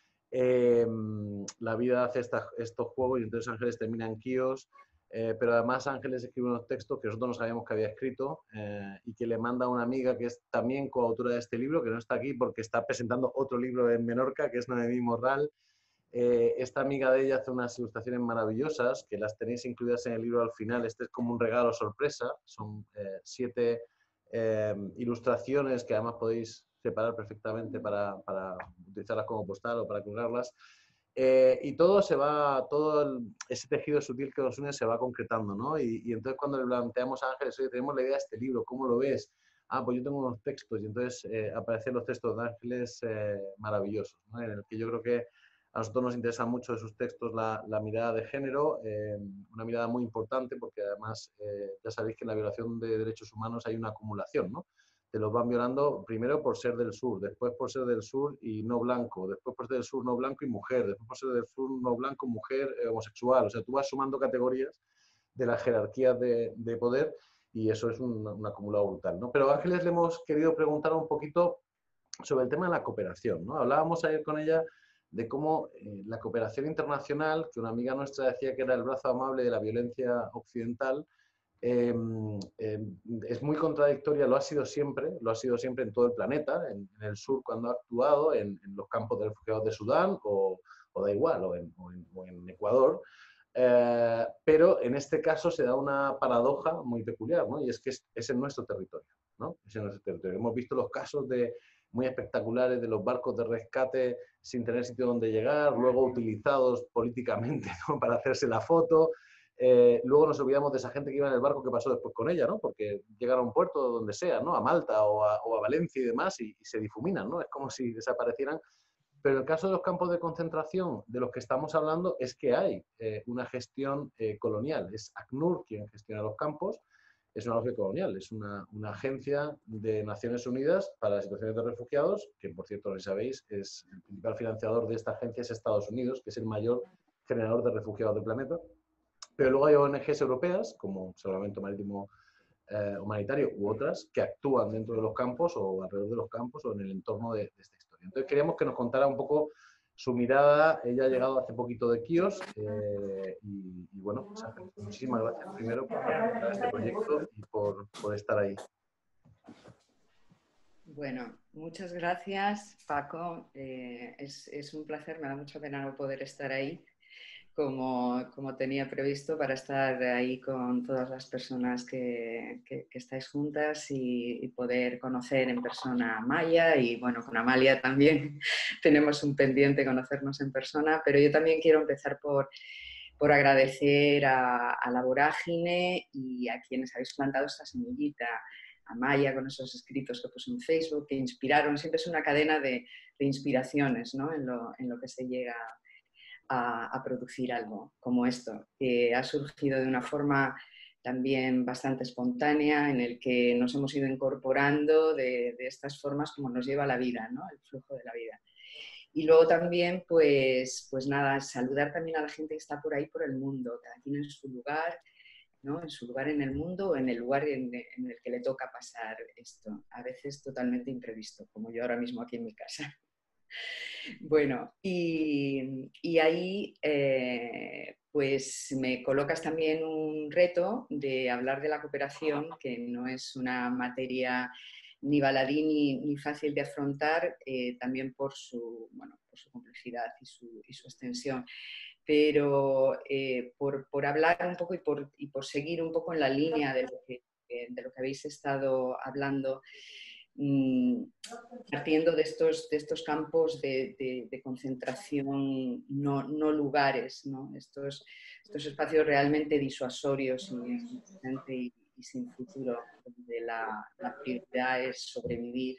Eh, la vida hace esta, estos juegos y entonces Ángeles termina en Quíos. Eh, pero además Ángeles escribe unos textos que nosotros no sabíamos que había escrito eh, y que le manda a una amiga que es también coautora de este libro, que no está aquí porque está presentando otro libro en Menorca, que es Noemí Morral. Eh, esta amiga de ella hace unas ilustraciones maravillosas que las tenéis incluidas en el libro al final. Este es como un regalo sorpresa. Son eh, siete eh, ilustraciones que además podéis separar perfectamente para, para utilizarlas como postal o para colgarlas. Eh, y todo se va, todo el, ese tejido sutil que los une se va concretando, ¿no? Y, y entonces cuando le planteamos a Ángeles, oye, tenemos la idea de este libro, ¿cómo lo ves? Ah, pues yo tengo unos textos y entonces eh, aparecen los textos de Ángeles eh, maravillosos, ¿no? En el que yo creo que a nosotros nos interesa mucho de sus textos la, la mirada de género, eh, una mirada muy importante porque además eh, ya sabéis que en la violación de derechos humanos hay una acumulación, ¿no? Te los van violando primero por ser del sur, después por ser del sur y no blanco, después por ser del sur no blanco y mujer, después por ser del sur no blanco, mujer, eh, homosexual. O sea, tú vas sumando categorías de las jerarquías de, de poder y eso es un, un acumulado brutal, ¿no? Pero a Ángeles le hemos querido preguntar un poquito sobre el tema de la cooperación, ¿no? Hablábamos ayer con ella de cómo eh, la cooperación internacional, que una amiga nuestra decía que era el brazo amable de la violencia occidental, eh, eh, es muy contradictoria, lo ha sido siempre, lo ha sido siempre en todo el planeta, en, en el sur cuando ha actuado, en, en los campos de refugiados de Sudán, o, o da igual, o en, o en, o en Ecuador, eh, pero en este caso se da una paradoja muy peculiar, ¿no? Y es que es, es en nuestro territorio, ¿no? Es en nuestro territorio. Hemos visto los casos de muy espectaculares de los barcos de rescate sin tener sitio donde llegar, luego utilizados políticamente, ¿no? Para hacerse la foto. Eh, luego nos olvidamos de esa gente que iba en el barco que pasó después con ella, ¿no? Porque llegaron a un puerto donde sea, ¿no? A Malta o a, o a Valencia y demás y, y se difuminan, ¿no? Es como si desaparecieran. Pero en el caso de los campos de concentración de los que estamos hablando es que hay eh, una gestión eh, colonial. Es ACNUR quien gestiona los campos. Es una lógica colonial, es una, una agencia de Naciones Unidas para las situaciones de refugiados, que por cierto, no sabéis, es el principal financiador de esta agencia es Estados Unidos, que es el mayor generador de refugiados del planeta. Pero luego hay O N Ges europeas, como Salvamento Marítimo eh, Humanitario u otras, que actúan dentro de los campos o alrededor de los campos o en el entorno de, de esta historia. Entonces queríamos que nos contara un poco su mirada. Ella ha llegado hace poquito de Quíos eh, y, y bueno, pues, muchísimas gracias primero por presentar este proyecto y por, por estar ahí. Bueno, muchas gracias, Paco. Eh, es, es un placer, me da mucha pena no poder estar ahí como, como tenía previsto para estar ahí con todas las personas que, que, que estáis juntas y, y poder conocer en persona a Maya y bueno, con Amalia también tenemos un pendiente conocernos en persona, pero yo también quiero empezar por, por agradecer a, a La Vorágine y a quienes habéis plantado esta semillita, a Maya con esos escritos que puso en Facebook, que inspiraron, siempre es una cadena de, de inspiraciones, ¿no? en, lo, en lo que se llega a, a producir algo como esto, que ha surgido de una forma también bastante espontánea, en el que nos hemos ido incorporando de, de estas formas como nos lleva la vida, ¿no? El flujo de la vida. Y luego también, pues, pues nada, saludar también a la gente que está por ahí, por el mundo, cada quien en su lugar, ¿no? En su lugar en el mundo o en el lugar en, en el que le toca pasar esto, a veces totalmente imprevisto, como yo ahora mismo aquí en mi casa. Bueno, y, y ahí eh, pues me colocas también un reto de hablar de la cooperación, que no es una materia ni baladí ni, ni fácil de afrontar, eh, también por su, bueno, por su complejidad y su, y su extensión. Pero eh, por, por hablar un poco y por, y por seguir un poco en la línea de lo que, de lo que habéis estado hablando, partiendo de estos, de estos campos de, de, de concentración, no, no lugares, ¿no? Estos, estos espacios realmente disuasorios y, y, y sin futuro, donde la, la prioridad es sobrevivir.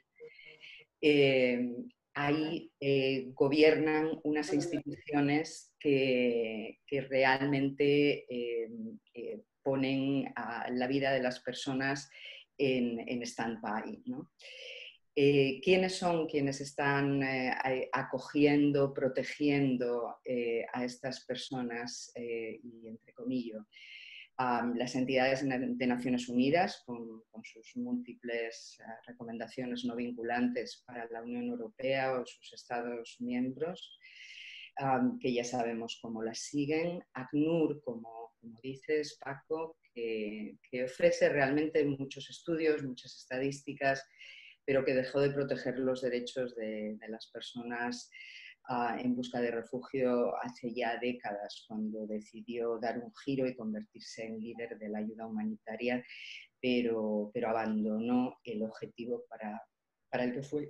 Eh, ahí eh, gobiernan unas instituciones que, que realmente eh, eh, ponen a la vida de las personas en, en stand-by, ¿no? Eh, ¿Quiénes son quienes están eh, acogiendo, protegiendo eh, a estas personas eh, y entre comillas? Um, las entidades de Naciones Unidas, con, con sus múltiples uh, recomendaciones no vinculantes para la Unión Europea o sus Estados miembros, um, que ya sabemos cómo las siguen. ACNUR, como, como dices, Paco, que, que ofrece realmente muchos estudios, muchas estadísticas, pero que dejó de proteger los derechos de, de las personas Uh, en busca de refugio hace ya décadas, cuando decidió dar un giro y convertirse en líder de la ayuda humanitaria, pero, pero abandonó el objetivo para, para el que fue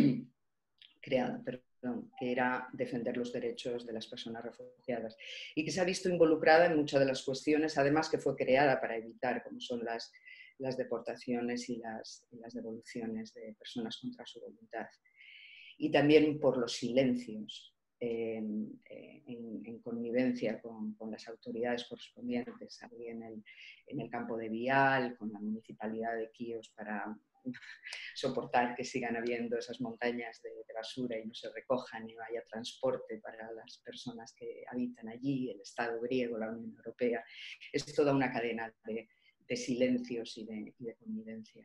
creada, perdón, que era defender los derechos de las personas refugiadas y que se ha visto involucrada en muchas de las cuestiones, además que fue creada para evitar, como son las, las deportaciones y las, y las devoluciones de personas contra su voluntad. Y también por los silencios eh, en, en connivencia con, con las autoridades correspondientes, aquí en el, en el campo de Vial, con la municipalidad de Quíos, para soportar que sigan habiendo esas montañas de, de basura y no se recojan y no haya transporte para las personas que habitan allí, el Estado griego, la Unión Europea. Es toda una cadena de, de silencios y de, y de connivencia.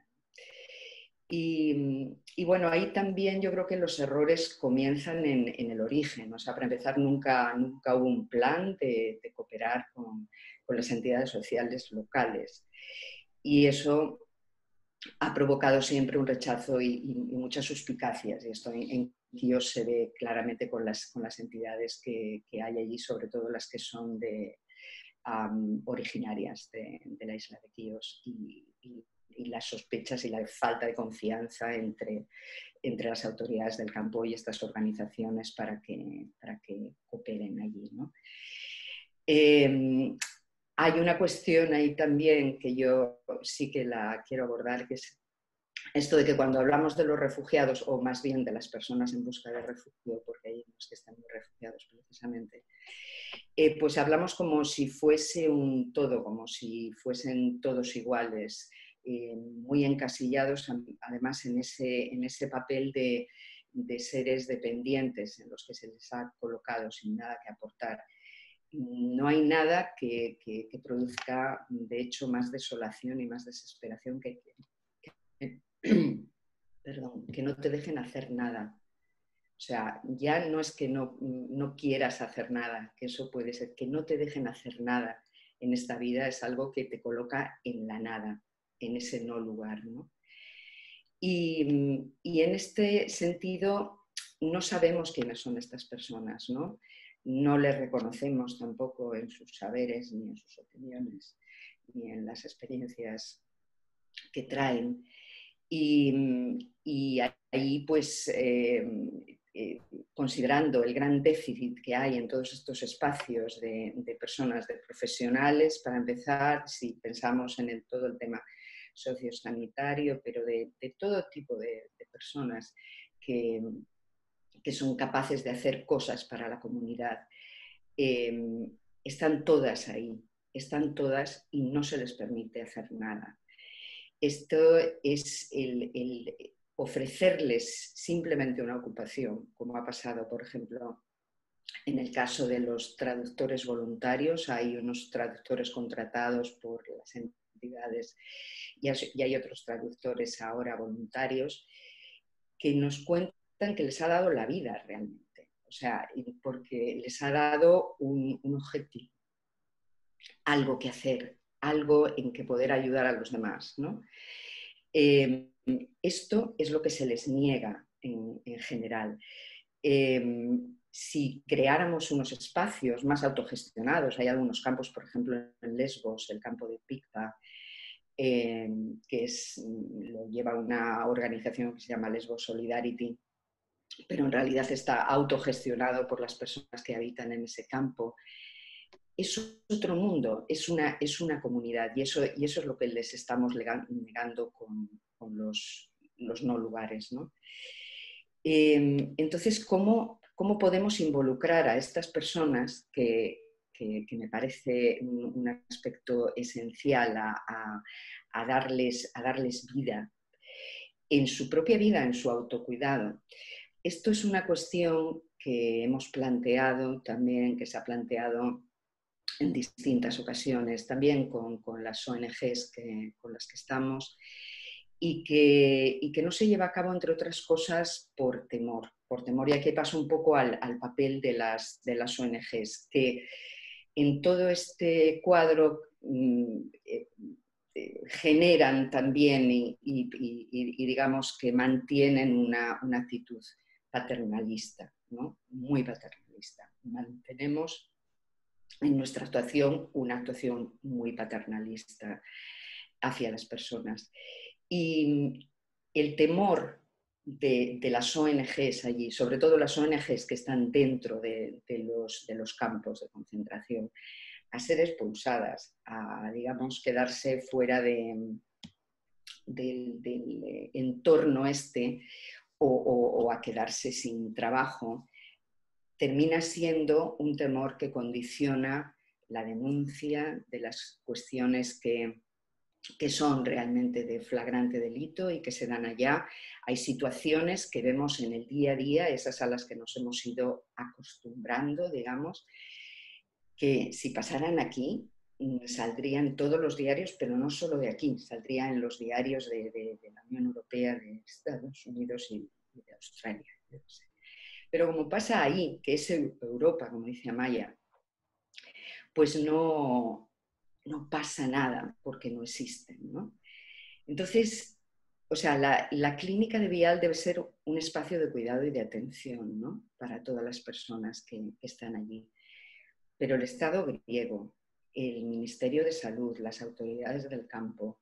Y, y bueno, ahí también yo creo que los errores comienzan en, en el origen. O sea, para empezar, nunca, nunca hubo un plan de, de cooperar con, con las entidades sociales locales. Y eso ha provocado siempre un rechazo y, y, y muchas suspicacias. Y esto en, en Quíos se ve claramente con las, con las entidades que, que hay allí, sobre todo las que son de, um, originarias de, de la isla de Quíos. Y, y, y las sospechas y la falta de confianza entre, entre las autoridades del campo y estas organizaciones para que, para que cooperen allí, ¿no? Eh, hay una cuestión ahí también que yo sí que la quiero abordar, que es esto de que cuando hablamos de los refugiados, o más bien de las personas en busca de refugio, porque hay unos que están muy refugiados precisamente, eh, pues hablamos como si fuese un todo, como si fuesen todos iguales, eh, muy encasillados, además en ese, en ese papel de, de seres dependientes en los que se les ha colocado sin nada que aportar. No hay nada que, que, que produzca, de hecho, más desolación y más desesperación que, que, que, perdón, que no te dejen hacer nada. O sea, ya no es que no, no quieras hacer nada, que eso puede ser, que no te dejen hacer nada en esta vida es algo que te coloca en la nada, en ese no lugar, ¿no? Y, y en este sentido no sabemos quiénes son estas personas, ¿no? No les reconocemos tampoco en sus saberes, ni en sus opiniones, ni en las experiencias que traen. Y, y ahí, pues, eh, eh, considerando el gran déficit que hay en todos estos espacios de, de personas, de profesionales, para empezar, si pensamos en el, todo el tema sociosanitario, pero de, de todo tipo de, de personas que, que son capaces de hacer cosas para la comunidad, eh, están todas ahí, están todas y no se les permite hacer nada. Esto es el, el ofrecerles simplemente una ocupación, como ha pasado, por ejemplo, en el caso de los traductores voluntarios. Hay unos traductores contratados por las entidades y hay otros traductores ahora voluntarios que nos cuentan que les ha dado la vida realmente, o sea, porque les ha dado un, un objetivo, algo que hacer, algo en que poder ayudar a los demás, ¿no? Eh, esto es lo que se les niega en, en general. Eh, si creáramos unos espacios más autogestionados, hay algunos campos, por ejemplo, en Lesbos, el campo de Picpa, eh, que es, lo lleva una organización que se llama Lesbos Solidarity, pero en realidad está autogestionado por las personas que habitan en ese campo. Es otro mundo, es una, es una comunidad, y eso, y eso es lo que les estamos negando con, con los, los no lugares, ¿no? Eh, entonces, ¿cómo, ¿cómo podemos involucrar a estas personas, que, que, que me parece un, un aspecto esencial a, a, a, darles, a darles vida, en su propia vida, en su autocuidado? Esto es una cuestión que hemos planteado también, que se ha planteado en distintas ocasiones, también con, con las O N Ges que, con las que estamos, y que, y que no se lleva a cabo, entre otras cosas, por temor. Por temor, y aquí paso un poco al, al papel de las, de las O N Ges, que en todo este cuadro mmm, eh, eh, generan también y, y, y, y digamos que mantienen una, una actitud paternalista, ¿no? Muy paternalista. Mantenemos en nuestra actuación una actuación muy paternalista hacia las personas. Y el temor de, de las O N Ges allí, sobre todo las O N Ges que están dentro de, de, los, de los campos de concentración, a ser expulsadas, a, digamos, quedarse fuera de, del, del entorno este, o, o, o a quedarse sin trabajo, termina siendo un temor que condiciona la denuncia de las cuestiones que, que son realmente de flagrante delito y que se dan allá. Hay situaciones que vemos en el día a día, esas a las que nos hemos ido acostumbrando, digamos, que si pasaran aquí saldrían todos los diarios, pero no solo de aquí, saldrían en los diarios de, de, de la Unión Europea, de Estados Unidos y, y de Australia. No sé. Pero como pasa ahí, que es Europa, como dice Amaya, pues no, no pasa nada porque no existen, ¿no? Entonces, o sea, la, la clínica de Vial debe ser un espacio de cuidado y de atención, ¿no? Para todas las personas que, que están allí. Pero el Estado griego, el Ministerio de Salud, las autoridades del campo,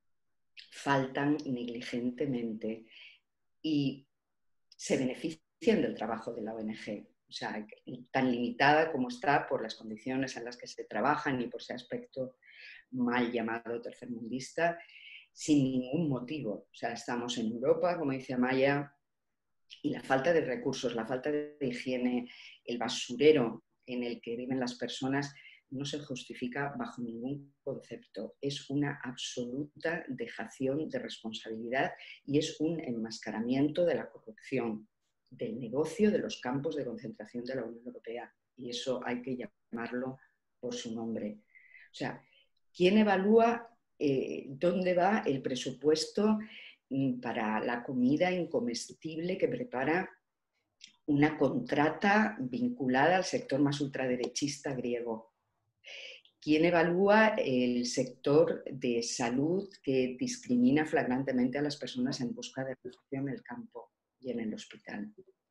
faltan negligentemente y se benefician del trabajo de la O N G. O sea, tan limitada como está por las condiciones en las que se trabajan y por ese aspecto mal llamado tercermundista, sin ningún motivo. O sea, estamos en Europa, como dice Amaya, y la falta de recursos, la falta de higiene, el basurero en el que viven las personas no se justifica bajo ningún concepto. Es una absoluta dejación de responsabilidad y es un enmascaramiento de la corrupción, del negocio de los campos de concentración de la Unión Europea. Y eso hay que llamarlo por su nombre. O sea, ¿quién evalúa eh, dónde va el presupuesto para la comida incomestible que prepara una contrata vinculada al sector más ultraderechista griego? ¿Quién evalúa el sector de salud que discrimina flagrantemente a las personas en busca de refugio en el campo y en el hospital?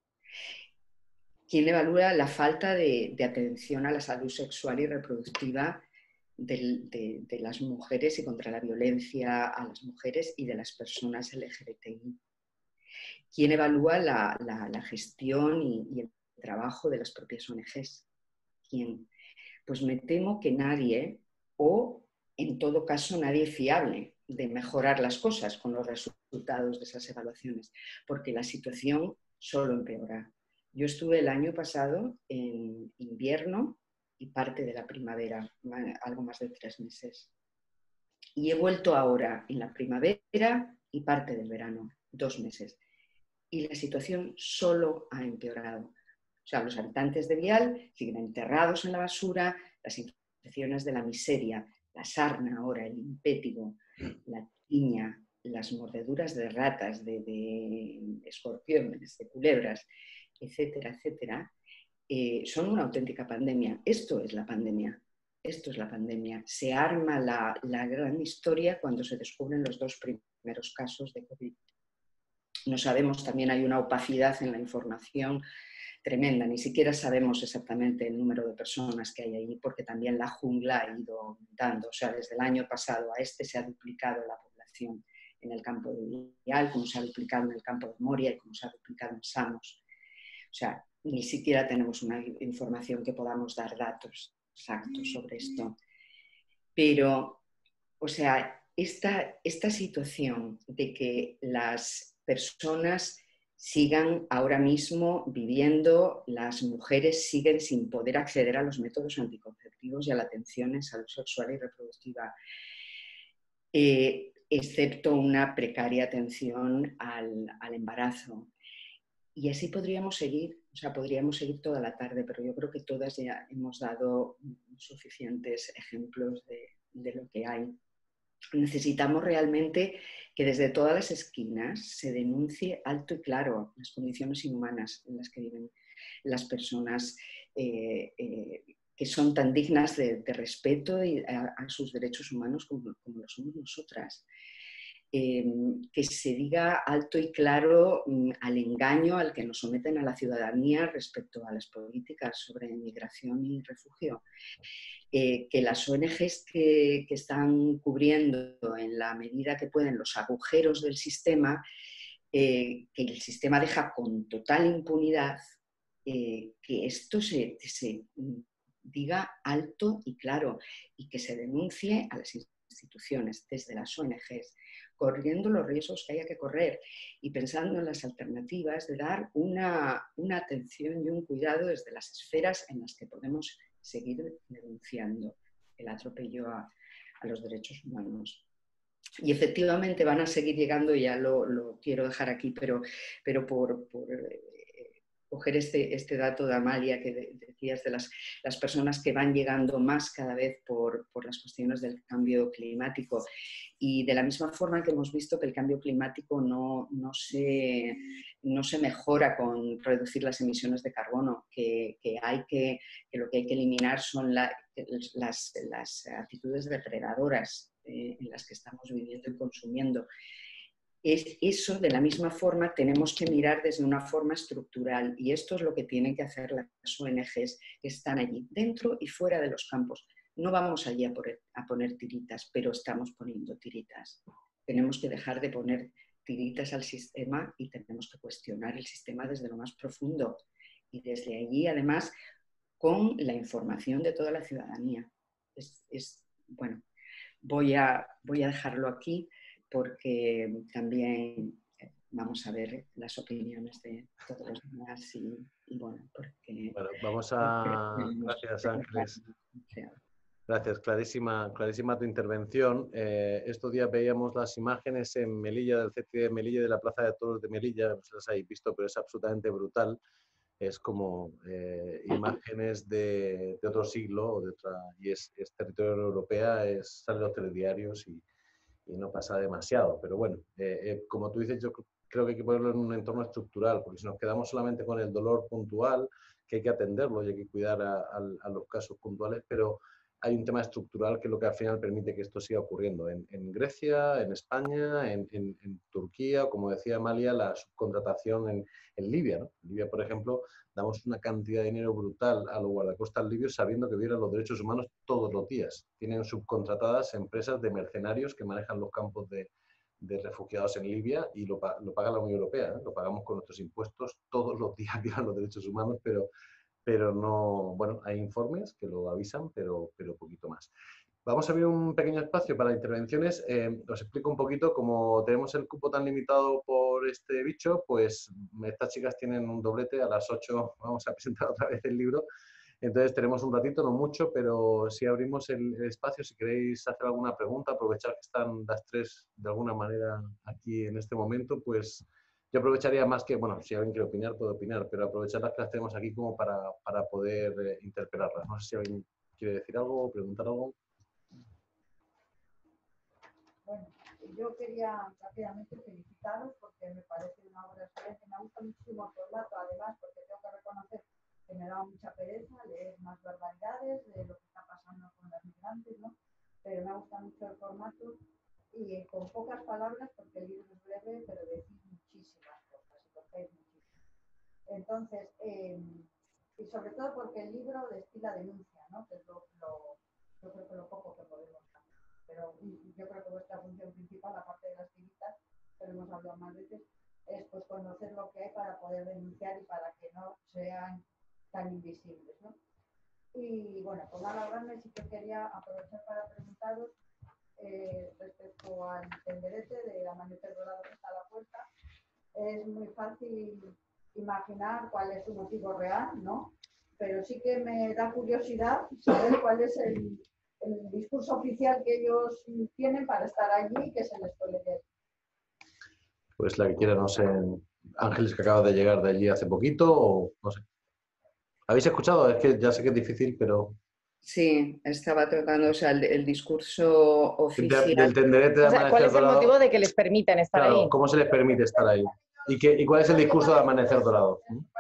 ¿Quién evalúa la falta de, de atención a la salud sexual y reproductiva de, de, de las mujeres y contra la violencia a las mujeres y de las personas L G B T I? ¿Quién evalúa la, la, la gestión y, y el trabajo de las propias O N Ges? ¿Quién? Pues me temo que nadie, o en todo caso nadie fiable de mejorar las cosas con los resultados de esas evaluaciones, porque la situación solo empeora. Yo estuve el año pasado en invierno y parte de la primavera, algo más de tres meses. Y he vuelto ahora en la primavera y parte del verano, dos meses. Y la situación solo ha empeorado. O sea, los habitantes de Vial siguen enterrados en la basura, las infecciones de la miseria, la sarna ahora, el impétigo, la tiña, las mordeduras de ratas, de, de escorpiones, de culebras, etcétera, etcétera, eh, son una auténtica pandemia. Esto es la pandemia. Esto es la pandemia. Se arma la, la gran historia cuando se descubren los dos primeros casos de COVID. No sabemos, también hay una opacidad en la información tremenda, ni siquiera sabemos exactamente el número de personas que hay allí, porque también la jungla ha ido aumentando. O sea, desde el año pasado a este se ha duplicado la población en el campo de Vial, como se ha duplicado en el campo de Moria y como se ha duplicado en Samos. O sea, ni siquiera tenemos una información que podamos dar datos exactos sobre esto. Pero, o sea, esta, esta situación de que las personas sigan ahora mismo viviendo, las mujeres siguen sin poder acceder a los métodos anticonceptivos y a la atención en salud sexual y reproductiva, eh, excepto una precaria atención al, al embarazo. Y así podríamos seguir, o sea, podríamos seguir toda la tarde, pero yo creo que todas ya hemos dado suficientes ejemplos de, de lo que hay. Necesitamos realmente que desde todas las esquinas se denuncie alto y claro las condiciones inhumanas en las que viven las personas eh, eh, que son tan dignas de, de respeto y a, a sus derechos humanos como, como lo somos nosotras. Eh, que se diga alto y claro mm, al engaño al que nos someten a la ciudadanía respecto a las políticas sobre inmigración y refugio. Eh, que las O N Ges que, que están cubriendo en la medida que pueden los agujeros del sistema, eh, que el sistema deja con total impunidad, eh, que esto se, se diga alto y claro y que se denuncie a las instituciones desde las O N Ges, corriendo los riesgos que haya que correr y pensando en las alternativas de dar una, una atención y un cuidado desde las esferas en las que podemos seguir denunciando el atropello a, a los derechos humanos. Y efectivamente van a seguir llegando, ya lo, lo quiero dejar aquí, pero, pero por, por eh, coger este, este dato de Amalia que de, decías de las, las personas que van llegando más cada vez por, por las cuestiones del cambio climático. Y de la misma forma que hemos visto que el cambio climático no, no, se, no se mejora con reducir las emisiones de carbono, que, que, hay que, que lo que hay que eliminar son la, las, las actitudes depredadoras eh, en las que estamos viviendo y consumiendo. Es eso, de la misma forma, tenemos que mirar desde una forma estructural y esto es lo que tienen que hacer las O N Ges que están allí, dentro y fuera de los campos. No vamos allí a poner, a poner tiritas, pero estamos poniendo tiritas. Tenemos que dejar de poner tiritas al sistema y tenemos que cuestionar el sistema desde lo más profundo y desde allí, además, con la información de toda la ciudadanía. Es, es, bueno, voy a, voy a dejarlo aquí, porque también vamos a ver las opiniones de todos los demás y, y bueno, porque... Bueno, vamos a... Gracias, Ángeles. Gracias, clarísima, clarísima tu intervención. Eh, estos días veíamos las imágenes en Melilla, del C T I de Melilla, de la Plaza de Toros de Melilla, no sé si las habéis visto, pero es absolutamente brutal. Es como eh, imágenes de, de otro siglo, o de otra, y es, es territorio europeo, es, sale en los telediarios y y no pasa demasiado. Pero bueno, eh, eh, como tú dices, yo creo que hay que ponerlo en un entorno estructural, porque si nos quedamos solamente con el dolor puntual, que hay que atenderlo y hay que cuidar a, a, a los casos puntuales, pero hay un tema estructural que es lo que al final permite que esto siga ocurriendo. En, en Grecia, en España, en, en, en Turquía, como decía Amalia, la subcontratación en, en Libia, ¿no? En Libia, por ejemplo, damos una cantidad de dinero brutal a los guardacostas libios sabiendo que violan los derechos humanos todos los días. Tienen subcontratadas empresas de mercenarios que manejan los campos de, de refugiados en Libia y lo, lo paga la Unión Europea, ¿eh? Lo pagamos con nuestros impuestos, todos los días violan los derechos humanos, pero pero no, bueno, hay informes que lo avisan, pero, pero poquito más. Vamos a abrir un pequeño espacio para intervenciones. Eh, os explico un poquito, como tenemos el cupo tan limitado por este bicho, pues estas chicas tienen un doblete, a las ocho vamos a presentar otra vez el libro. Entonces tenemos un ratito, no mucho, pero si abrimos el, el espacio, si queréis hacer alguna pregunta, aprovechar que están las tres de alguna manera aquí en este momento, pues yo aprovecharía más que, bueno, si alguien quiere opinar, puede opinar, pero aprovechar las que las tenemos aquí como para, para poder eh, interpelarlas. No sé si alguien quiere decir algo o preguntar algo. Bueno, yo quería rápidamente felicitaros porque me parece una obra excelente. Me gusta muchísimo el formato, además, porque tengo que reconocer que me daba mucha pereza leer más barbaridades de lo que está pasando con las migrantes, ¿no? Pero me gusta mucho el formato y con pocas palabras, porque el libro es breve, pero decís muchísimas cosas y contáis muchísimo. Entonces, eh, y sobre todo porque el libro destila denuncia, ¿no? Que es lo, lo, yo creo que lo poco que podemos hacer. Pero yo creo que vuestra función principal, aparte de las tiritas, que hemos hablado más veces, es pues conocer lo que hay para poder denunciar y para que no sean tan invisibles, ¿no? Y bueno, por nada grande sí que quería aprovechar para preguntaros eh, respecto al tenderete de Amanecer Dorado que está a la puerta. Es muy fácil imaginar cuál es su motivo real, ¿no? Pero sí que me da curiosidad saber cuál es el, el discurso oficial que ellos tienen para estar allí y que se les tolere. Pues la que quiera, no sé, Ángeles, que acaba de llegar de allí hace poquito, o no sé. ¿Habéis escuchado? Es que ya sé que es difícil, pero... Sí, estaba tratando, o sea, el, el discurso oficial. Del tenderete de O sea, ¿cuál Amanecer es el Dorado. motivo de que les permitan estar Claro, ahí? ¿cómo se les permite estar ahí? ¿Y, qué, ¿Y cuál es el discurso de Amanecer Dorado?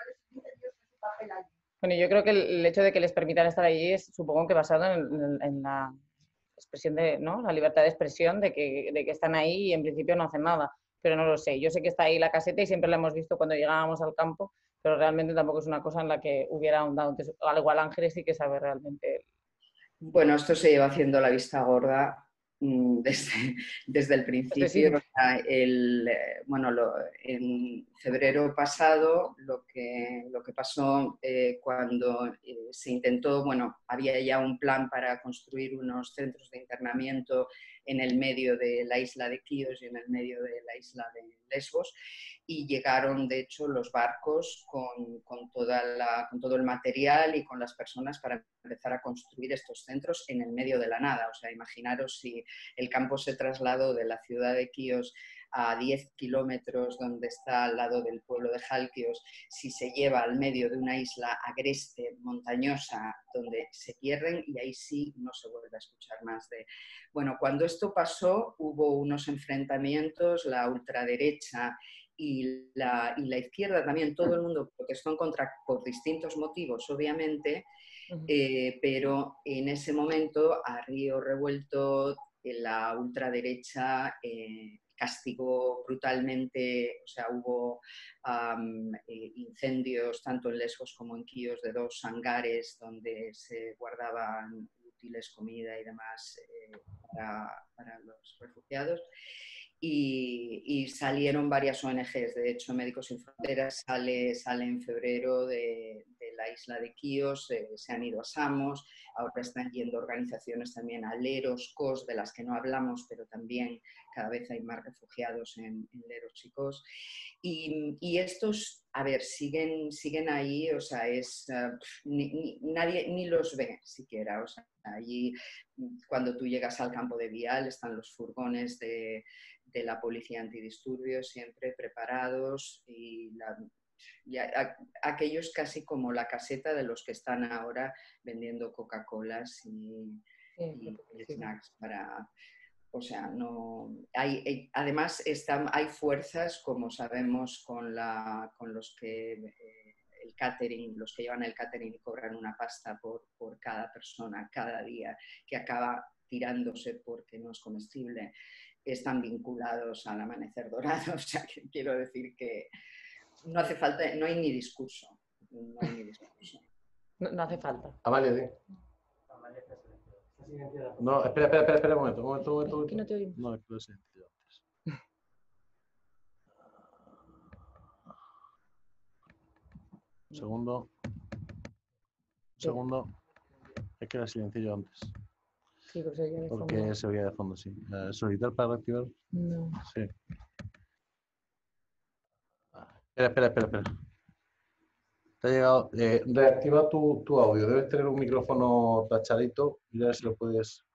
Bueno, yo creo que el hecho de que les permitan estar allí es, supongo que basado en, en, en la expresión de, ¿no? La libertad de expresión de que, de que están ahí y en principio no hacen nada. Pero no lo sé. Yo sé que está ahí la caseta y siempre la hemos visto cuando llegábamos al campo, pero realmente tampoco es una cosa en la que hubiera ahondado. Entonces, al igual Ángeles sí que sabe realmente. Bueno, esto se lleva haciendo la vista gorda desde, desde el principio. O sea, el, bueno, lo, en febrero pasado lo que, lo que pasó eh, cuando eh, se intentó, bueno, había ya un plan para construir unos centros de internamiento en el medio de la isla de Quíos y en el medio de la isla de Lesbos, y llegaron de hecho los barcos con, con, toda la, con todo el material y con las personas para empezar a construir estos centros en el medio de la nada. O sea, imaginaros si el campo se trasladó de la ciudad de Quíos a diez kilómetros donde está al lado del pueblo de Jalquios, si se lleva al medio de una isla agreste, montañosa, donde se pierden y ahí sí no se vuelve a escuchar más de... Bueno, cuando esto pasó hubo unos enfrentamientos, la ultraderecha y la, y la izquierda también, todo el mundo protestó en contra por distintos motivos, obviamente, eh, pero en ese momento a río revuelto la ultraderecha eh, castigó brutalmente, o sea, hubo um, eh, incendios tanto en Lesbos como en Quíos de dos hangares donde se guardaban útiles, comida y demás eh, para, para los refugiados. Y, y salieron varias O N Ges, de hecho Médicos Sin Fronteras sale, sale en febrero de, de la isla de Quíos, eh, se han ido a Samos, ahora están yendo organizaciones también a Leros, Kos, de las que no hablamos, pero también cada vez hay más refugiados en, en Leros y Kos. Y, y estos, a ver, siguen, siguen ahí, o sea, es, uh, ni, ni, nadie ni los ve siquiera, o sea, allí cuando tú llegas al campo de Vial están los furgones de, de la policía antidisturbios siempre preparados y, la, y a, a, aquellos casi como la caseta de los que están ahora vendiendo Coca-Colas y, sí, y snacks para... O sea, no hay, además están, hay fuerzas, como sabemos, con, la, con los que eh, el el catering, los que llevan el catering cobran una pasta por, por cada persona, cada día, que acaba tirándose porque no es comestible, están vinculados al Amanecer Dorado. O sea, que quiero decir que no hace falta, no hay ni discurso. No hay ni discurso. No, no hace falta. Amalia, di. No, espera, espera, espera, espera un momento, un momento, un momento. Que no te oímos. No, es que lo he sentido antes. Un segundo. Un segundo. Es que era silencillo antes. Sí, pero se oye de Porque fondo. se oía de fondo, sí. Eh, ¿Solicitar para reactivar? No. Sí. Espera, espera, espera, espera. Te ha llegado. Eh, reactiva tu, tu audio. Debes tener un micrófono tachadito y a ver si lo puedes.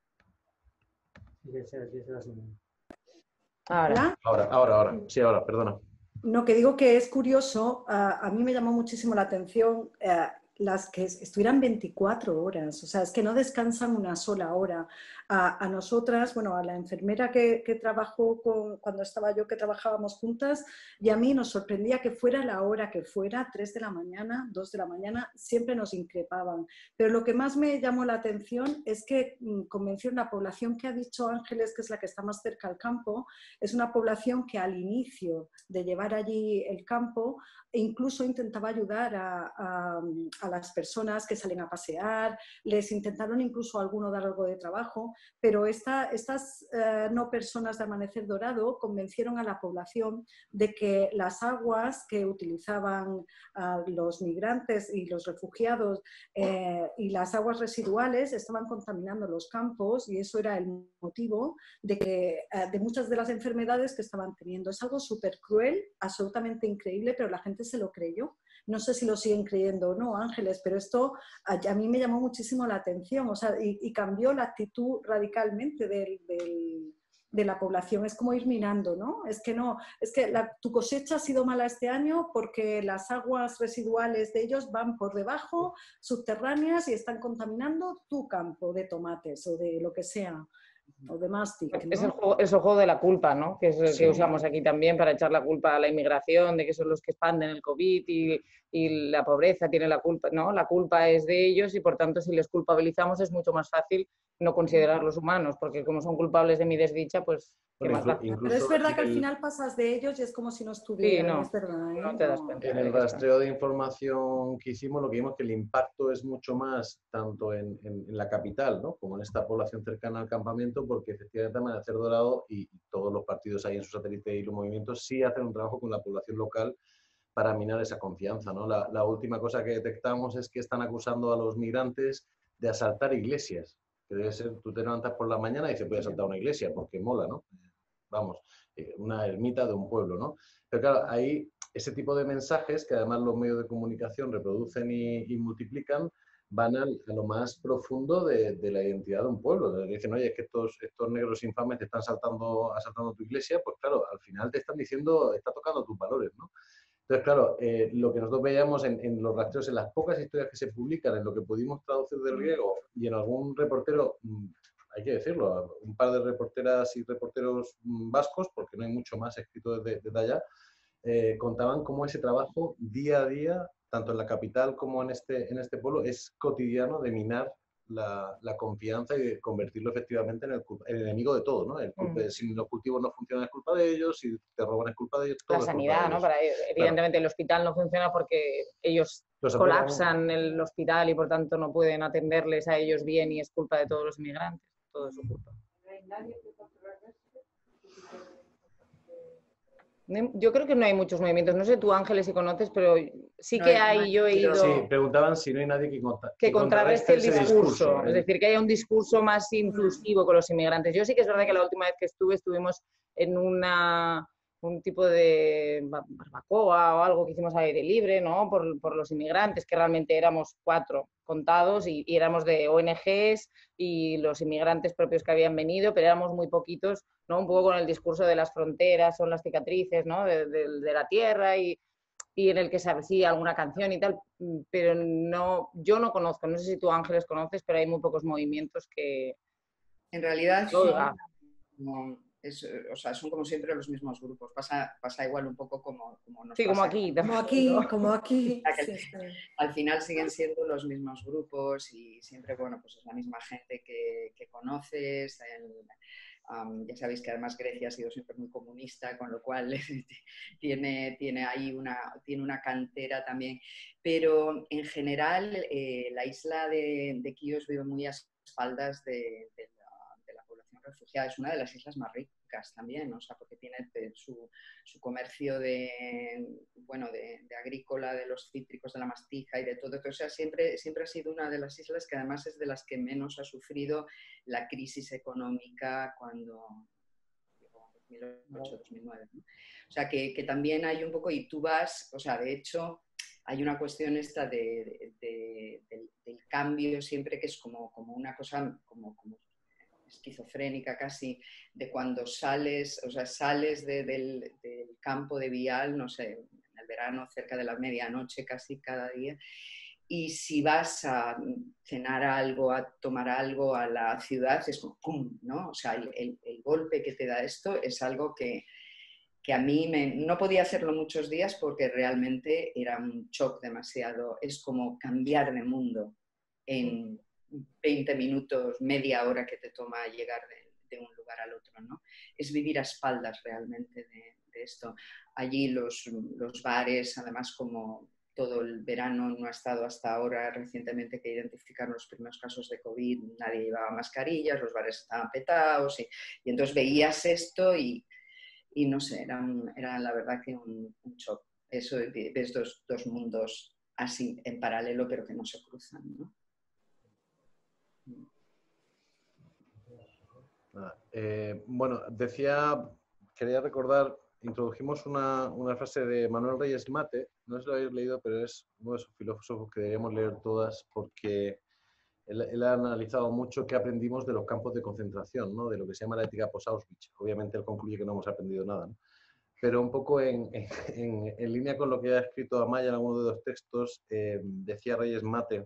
Ahora. ¿Hola? Ahora, ahora, ahora. Sí, ahora, perdona. No, que digo que es curioso, a, a mí me llamó muchísimo la atención eh, las que estuvieran veinticuatro horas, o sea, es que no descansan una sola hora. A, a nosotras, bueno, a la enfermera que, que trabajó con, cuando estaba yo, que trabajábamos juntas, y a mí nos sorprendía que fuera la hora que fuera, tres de la mañana, dos de la mañana, siempre nos increpaban. Pero lo que más me llamó la atención es que mmm, convención, la población que ha dicho Ángeles, que es la que está más cerca al campo, es una población que al inicio de llevar allí el campo e incluso intentaba ayudar a, a, a las personas que salen a pasear, les intentaron incluso a alguno dar algo de trabajo, pero esta, estas eh, no personas de Amanecer Dorado convencieron a la población de que las aguas que utilizaban uh, los migrantes y los refugiados eh, y las aguas residuales estaban contaminando los campos, y eso era el motivo de, que, uh, de muchas de las enfermedades que estaban teniendo. Es algo súper cruel, absolutamente increíble, pero la gente se lo creyó. No sé si lo siguen creyendo o no, Ángeles, pero esto a, a mí me llamó muchísimo la atención, o sea, y, y cambió la actitud radicalmente del, del, de la población. Es como ir minando, ¿no? Es que no, es que la, tu cosecha ha sido mala este año porque las aguas residuales de ellos van por debajo, subterráneas, y están contaminando tu campo de tomates o de lo que sea. O de mastic, ¿no? Es el juego, es el juego de la culpa, ¿no? Que es el Sí. que usamos aquí también para echar la culpa a la inmigración, de que son los que expanden el COVID y, y la pobreza tiene la culpa, ¿no? La culpa es de ellos y por tanto si les culpabilizamos es mucho más fácil no considerarlos humanos, porque como son culpables de mi desdicha, pues ¿qué Bueno, más da? incluso Pero es verdad que al el, final pasas de ellos y es como si no estuvieran, Sí, no, es verdad, ¿eh? no te das No. cuenta. en el rastreo de información que hicimos, lo que vimos que el impacto es mucho más tanto en, en, en la capital, ¿no? Como en esta población cercana al campamento, porque efectivamente Amanecer Dorado y, y todos los partidos ahí en su satélite y los movimientos sí hacen un trabajo con la población local para minar esa confianza, ¿no? La, la última cosa que detectamos es que están acusando a los migrantes de asaltar iglesias. Que debe ser, tú te levantas por la mañana y dices, voy a asaltar una iglesia, porque mola, ¿no? Vamos, una ermita de un pueblo, ¿no? Pero claro, ahí ese tipo de mensajes, que además los medios de comunicación reproducen y, y multiplican, van al, a lo más profundo de, de la identidad de un pueblo. Dicen, oye, es que estos, estos negros infames te están saltando, asaltando tu iglesia, pues claro, al final te están diciendo, está tocando tus valores, ¿no? Entonces, claro, eh, lo que nosotros veíamos en, en los rastreos, en las pocas historias que se publican, en lo que pudimos traducir del griego y en algún reportero, hay que decirlo, un par de reporteras y reporteros vascos, porque no hay mucho más escrito desde, desde allá, eh, contaban cómo ese trabajo día a día, tanto en la capital como en este, en este pueblo, es cotidiano de minar la, la confianza y de convertirlo efectivamente en el, el enemigo de todo, ¿no? El culpa, mm. Si los cultivos no funcionan es culpa de ellos, si te roban es culpa de ellos, todo la es sanidad, culpa de ¿no? ellos. Para ellos. Evidentemente claro. El hospital no funciona porque ellos los colapsan el hospital y por tanto no pueden atenderles a ellos bien y es culpa de todos los inmigrantes, todo es su culpa. Yo creo que no hay muchos movimientos. No sé tú, Ángeles, si conoces, pero sí No que hay, hay. Yo he ido. Sí, preguntaban si no hay nadie que, contra, que que contrarreste el discurso. discurso. Es decir, que haya un discurso más inclusivo con los inmigrantes. Yo sí que es verdad que la última vez que estuve, estuvimos en una, un tipo de barbacoa o algo que hicimos al aire libre, ¿no? Por, por los inmigrantes, que realmente éramos cuatro contados y, y éramos de O N Ges y los inmigrantes propios que habían venido, pero éramos muy poquitos, ¿no? Un poco con el discurso de las fronteras, son las cicatrices, ¿no? De, de, de la tierra y, y en el que se hacía alguna canción y tal, pero no, yo no conozco, no sé si tú, Ángeles, conoces, pero hay muy pocos movimientos que... En realidad son, Es, o sea, son como siempre los mismos grupos. Pasa, pasa igual un poco como, como nos Sí, pasa como aquí. Como aquí, como aquí. que Sí, sí. al final siguen siendo los mismos grupos y siempre, bueno, pues es la misma gente que, que conoces. El, um, ya sabéis que además Grecia ha sido siempre muy comunista, con lo cual tiene, tiene ahí una, tiene una cantera también. Pero en general eh, la isla de, de Quíos vive muy a espaldas de, de de la población refugiada. Es una de las islas más ricas también, o sea, porque tiene su, su comercio de, bueno, de, de agrícola, de los cítricos, de la mastiza y de todo. O sea, siempre, siempre ha sido una de las islas que además es de las que menos ha sufrido la crisis económica cuando llegó en dos mil ocho dos mil nueve, ¿no? O sea, que, que también hay un poco, y tú vas, o sea, de hecho, hay una cuestión esta de, de, de, del, del cambio siempre que es como, como una cosa como, como esquizofrénica casi, de cuando sales, o sea, sales de, del, del campo de Vial, no sé, en el verano cerca de la medianoche casi cada día, y si vas a cenar algo, a tomar algo a la ciudad, es como ¡pum!, ¿no? O sea, el, el, el golpe que te da esto es algo que, que a mí me, no podía hacerlo muchos días porque realmente era un shock demasiado, es como cambiar de mundo en veinte minutos, media hora que te toma llegar de, de un lugar al otro, ¿no? Es vivir a espaldas realmente de, de esto. Allí los, los bares, además como todo el verano no ha estado hasta ahora, recientemente que identificaron los primeros casos de COVID, nadie llevaba mascarillas, los bares estaban petados y, y entonces veías esto y, y no sé, era, un, era la verdad que un, un shock. Eso, ves dos, dos mundos así en paralelo pero que no se cruzan, ¿no? Ah, eh, bueno, decía, quería recordar, introdujimos una, una frase de Manuel Reyes Mate, no sé si lo habéis leído, pero es uno de esos filósofos que deberíamos leer todas porque él, él ha analizado mucho qué aprendimos de los campos de concentración, ¿no? De lo que se llama la ética post-Auschwitz. Obviamente él concluye que no hemos aprendido nada, ¿no? Pero un poco en, en, en línea con lo que ha escrito Amaya en alguno de los textos, eh, decía Reyes Mate,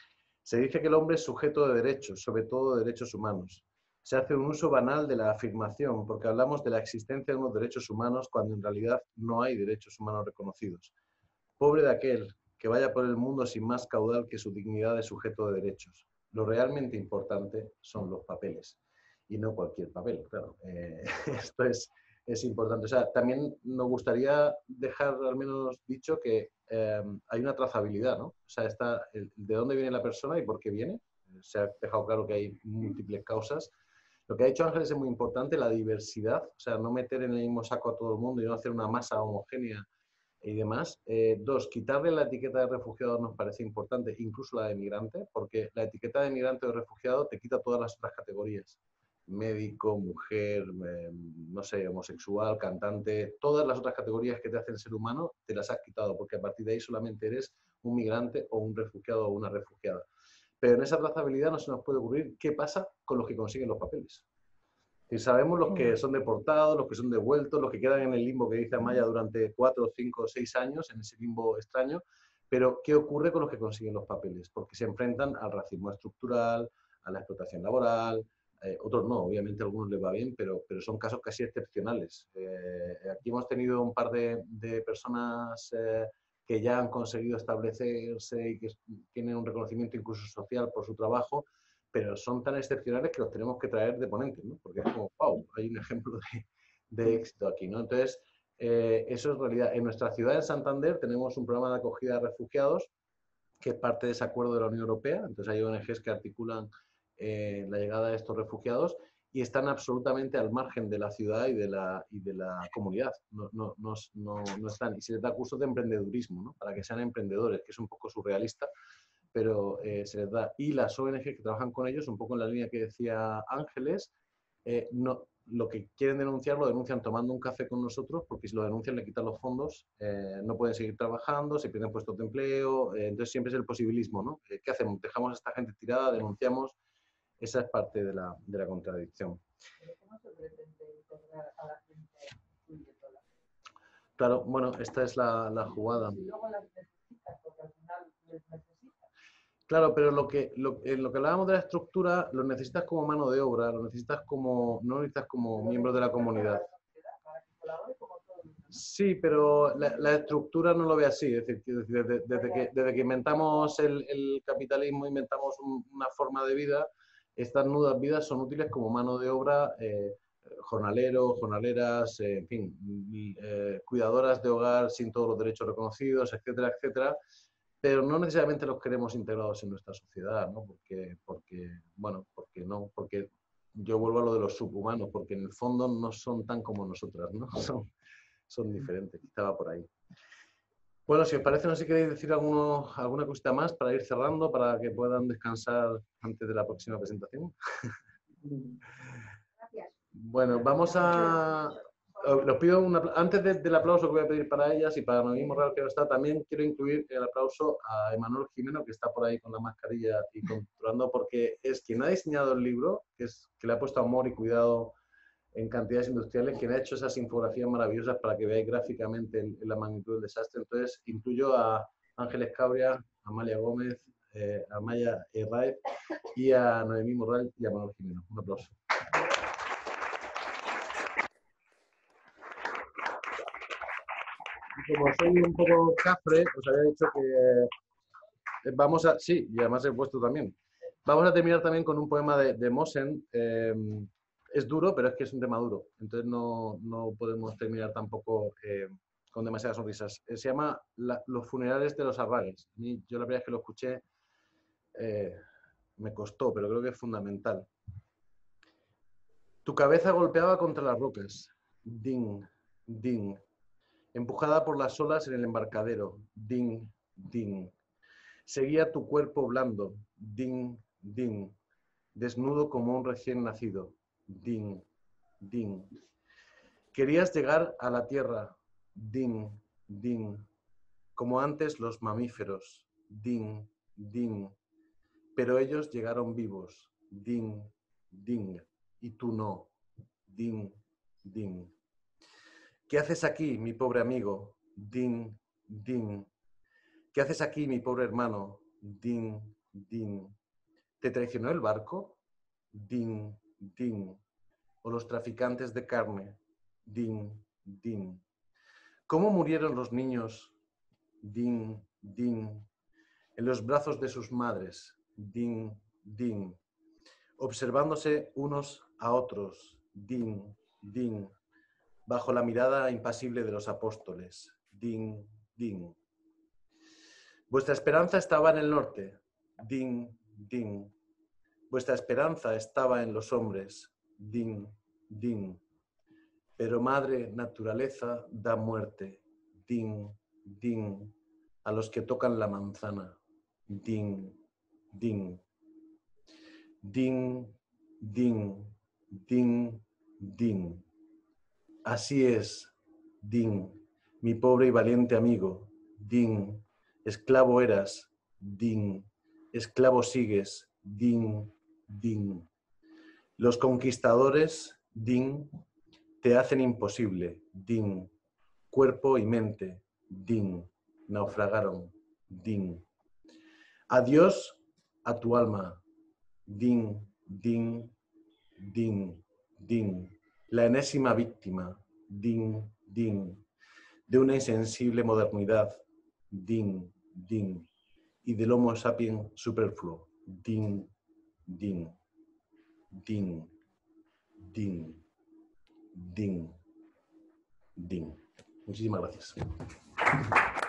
se dice que el hombre es sujeto de derechos, sobre todo de derechos humanos. Se hace un uso banal de la afirmación porque hablamos de la existencia de unos derechos humanos cuando en realidad no hay derechos humanos reconocidos. Pobre de aquel que vaya por el mundo sin más caudal que su dignidad de sujeto de derechos. Lo realmente importante son los papeles y no cualquier papel, claro. Eh, esto es, es importante. O sea, también nos gustaría dejar al menos dicho que eh, hay una trazabilidad, ¿no? O sea, está el, de dónde viene la persona y por qué viene. Se ha dejado claro que hay múltiples causas. Lo que ha dicho Ángeles es muy importante, la diversidad, o sea, no meter en el mismo saco a todo el mundo y no hacer una masa homogénea y demás. Eh, dos, quitarle la etiqueta de refugiado nos parece importante, incluso la de migrante, porque la etiqueta de migrante o de refugiado te quita todas las otras categorías. Médico, mujer, eh, no sé, homosexual, cantante, todas las otras categorías que te hacen ser humano te las has quitado, porque a partir de ahí solamente eres un migrante o un refugiado o una refugiada. Pero en esa trazabilidad no se nos puede ocurrir qué pasa con los que consiguen los papeles. Y sabemos los que son deportados, los que son devueltos, los que quedan en el limbo que dice Amaya durante cuatro, cinco, seis años, en ese limbo extraño, pero ¿qué ocurre con los que consiguen los papeles? Porque se enfrentan al racismo estructural, a la explotación laboral, eh, otros no, obviamente a algunos les va bien, pero, pero son casos casi excepcionales. Eh, aquí hemos tenido un par de, de personas eh, que ya han conseguido establecerse y que tienen un reconocimiento incluso social por su trabajo, pero son tan excepcionales que los tenemos que traer de ponentes, ¿no? Porque es como, wow, hay un ejemplo de, de éxito aquí, ¿no? Entonces, eh, eso es realidad. En nuestra ciudad, en Santander, tenemos un programa de acogida de refugiados que es parte de ese acuerdo de la Unión Europea. Entonces, hay O N Ges que articulan eh, la llegada de estos refugiados y están absolutamente al margen de la ciudad y de la, y de la comunidad. No, no, no, no, no están. Y se les da cursos de emprendedurismo, ¿no? Para que sean emprendedores, que es un poco surrealista, pero eh, se les da. Y las O N G que trabajan con ellos, un poco en la línea que decía Ángeles, eh, no, lo que quieren denunciar lo denuncian tomando un café con nosotros, porque si lo denuncian le quitan los fondos, eh, no pueden seguir trabajando, se pierden puestos de empleo, eh, entonces siempre es el posibilismo, ¿no? Eh, ¿Qué hacemos? ¿Dejamos a esta gente tirada? ¿Denunciamos? Esa es parte de la, de la contradicción. ¿Pero cómo se pretende integrar a la gente incluyéndola? Claro, bueno, esta es la, la jugada. Y luego las necesitas, porque al final les necesitas. Claro, pero lo que, lo, en lo que hablábamos de la estructura, lo necesitas como mano de obra, lo necesitas como, no lo necesitas como miembro de la comunidad. Sí, pero la, la estructura no lo ve así. Es decir, desde, desde, que, desde que inventamos el, el capitalismo, inventamos un, una forma de vida, estas nuevas vidas son útiles como mano de obra, eh, jornaleros, jornaleras, eh, en fin, eh, cuidadoras de hogar sin todos los derechos reconocidos, etcétera, etcétera. Pero no necesariamente los queremos integrados en nuestra sociedad, ¿no? Porque, porque, bueno, porque no, porque yo vuelvo a lo de los subhumanos, porque en el fondo no son tan como nosotras, ¿no? Son, son diferentes, quizá va por ahí. Bueno, si os parece, no sé si queréis decir alguno, alguna cosita más para ir cerrando, para que puedan descansar antes de la próxima presentación. Gracias. Bueno, vamos a... Los pido un apla- antes de, del aplauso que voy a pedir para ellas y para Noemí Morral que no está, también quiero incluir el aplauso a Emanuel Jimeno, que está por ahí con la mascarilla y controlando, porque es quien ha diseñado el libro, que, es, que le ha puesto amor y cuidado en cantidades industriales, quien ha hecho esas infografías maravillosas para que veáis gráficamente el, la magnitud del desastre. Entonces, incluyo a Ángeles Cabria, a Amalia Gómez, eh, a Maya Herraiz y a Noemí Morral y a Emanuel Jimeno. Un aplauso. Como soy un poco cafre, os había dicho que vamos a... Sí, y además he puesto también. Vamos a terminar también con un poema de, de Mosen. Eh, es duro, pero es que es un tema duro. Entonces no, no podemos terminar tampoco eh, con demasiadas sonrisas. Eh, se llama la, Los funerales de los Arragues. A mí, yo la primera vez que lo escuché eh, me costó, pero creo que es fundamental. Tu cabeza golpeaba contra las rocas. Ding, ding. Empujada por las olas en el embarcadero. Ding, ding. Seguía tu cuerpo blando. Ding, ding. Desnudo como un recién nacido. Ding, ding. Querías llegar a la tierra. Ding, ding. Como antes los mamíferos. Ding, ding. Pero ellos llegaron vivos. Ding, ding. Y tú no. Ding, ding. ¿Qué haces aquí, mi pobre amigo? Ding, ding. ¿Qué haces aquí, mi pobre hermano? Ding, ding. ¿Te traicionó el barco? Ding, ding. ¿O los traficantes de carne? Ding, ding. ¿Cómo murieron los niños? Ding, ding. En los brazos de sus madres. Ding, ding. Observándose unos a otros. Ding, ding. Bajo la mirada impasible de los apóstoles. Ding, ding. Vuestra esperanza estaba en el norte. Ding, ding. Vuestra esperanza estaba en los hombres. Ding, ding. Pero madre naturaleza da muerte. Ding, ding. A los que tocan la manzana. Ding, ding. Ding, ding. Ding, ding. Así es, Ding, mi pobre y valiente amigo. Ding, esclavo eras. Ding, esclavo sigues. Ding, ding. Los conquistadores, Ding, te hacen imposible. Ding, cuerpo y mente. Ding, naufragaron. Ding. Adiós a tu alma. Ding, ding, ding, ding. La enésima víctima, ding, ding, de una insensible modernidad, ding, ding, y del Homo sapiens superfluo, ding, ding, ding, ding, ding, ding. Muchísimas gracias.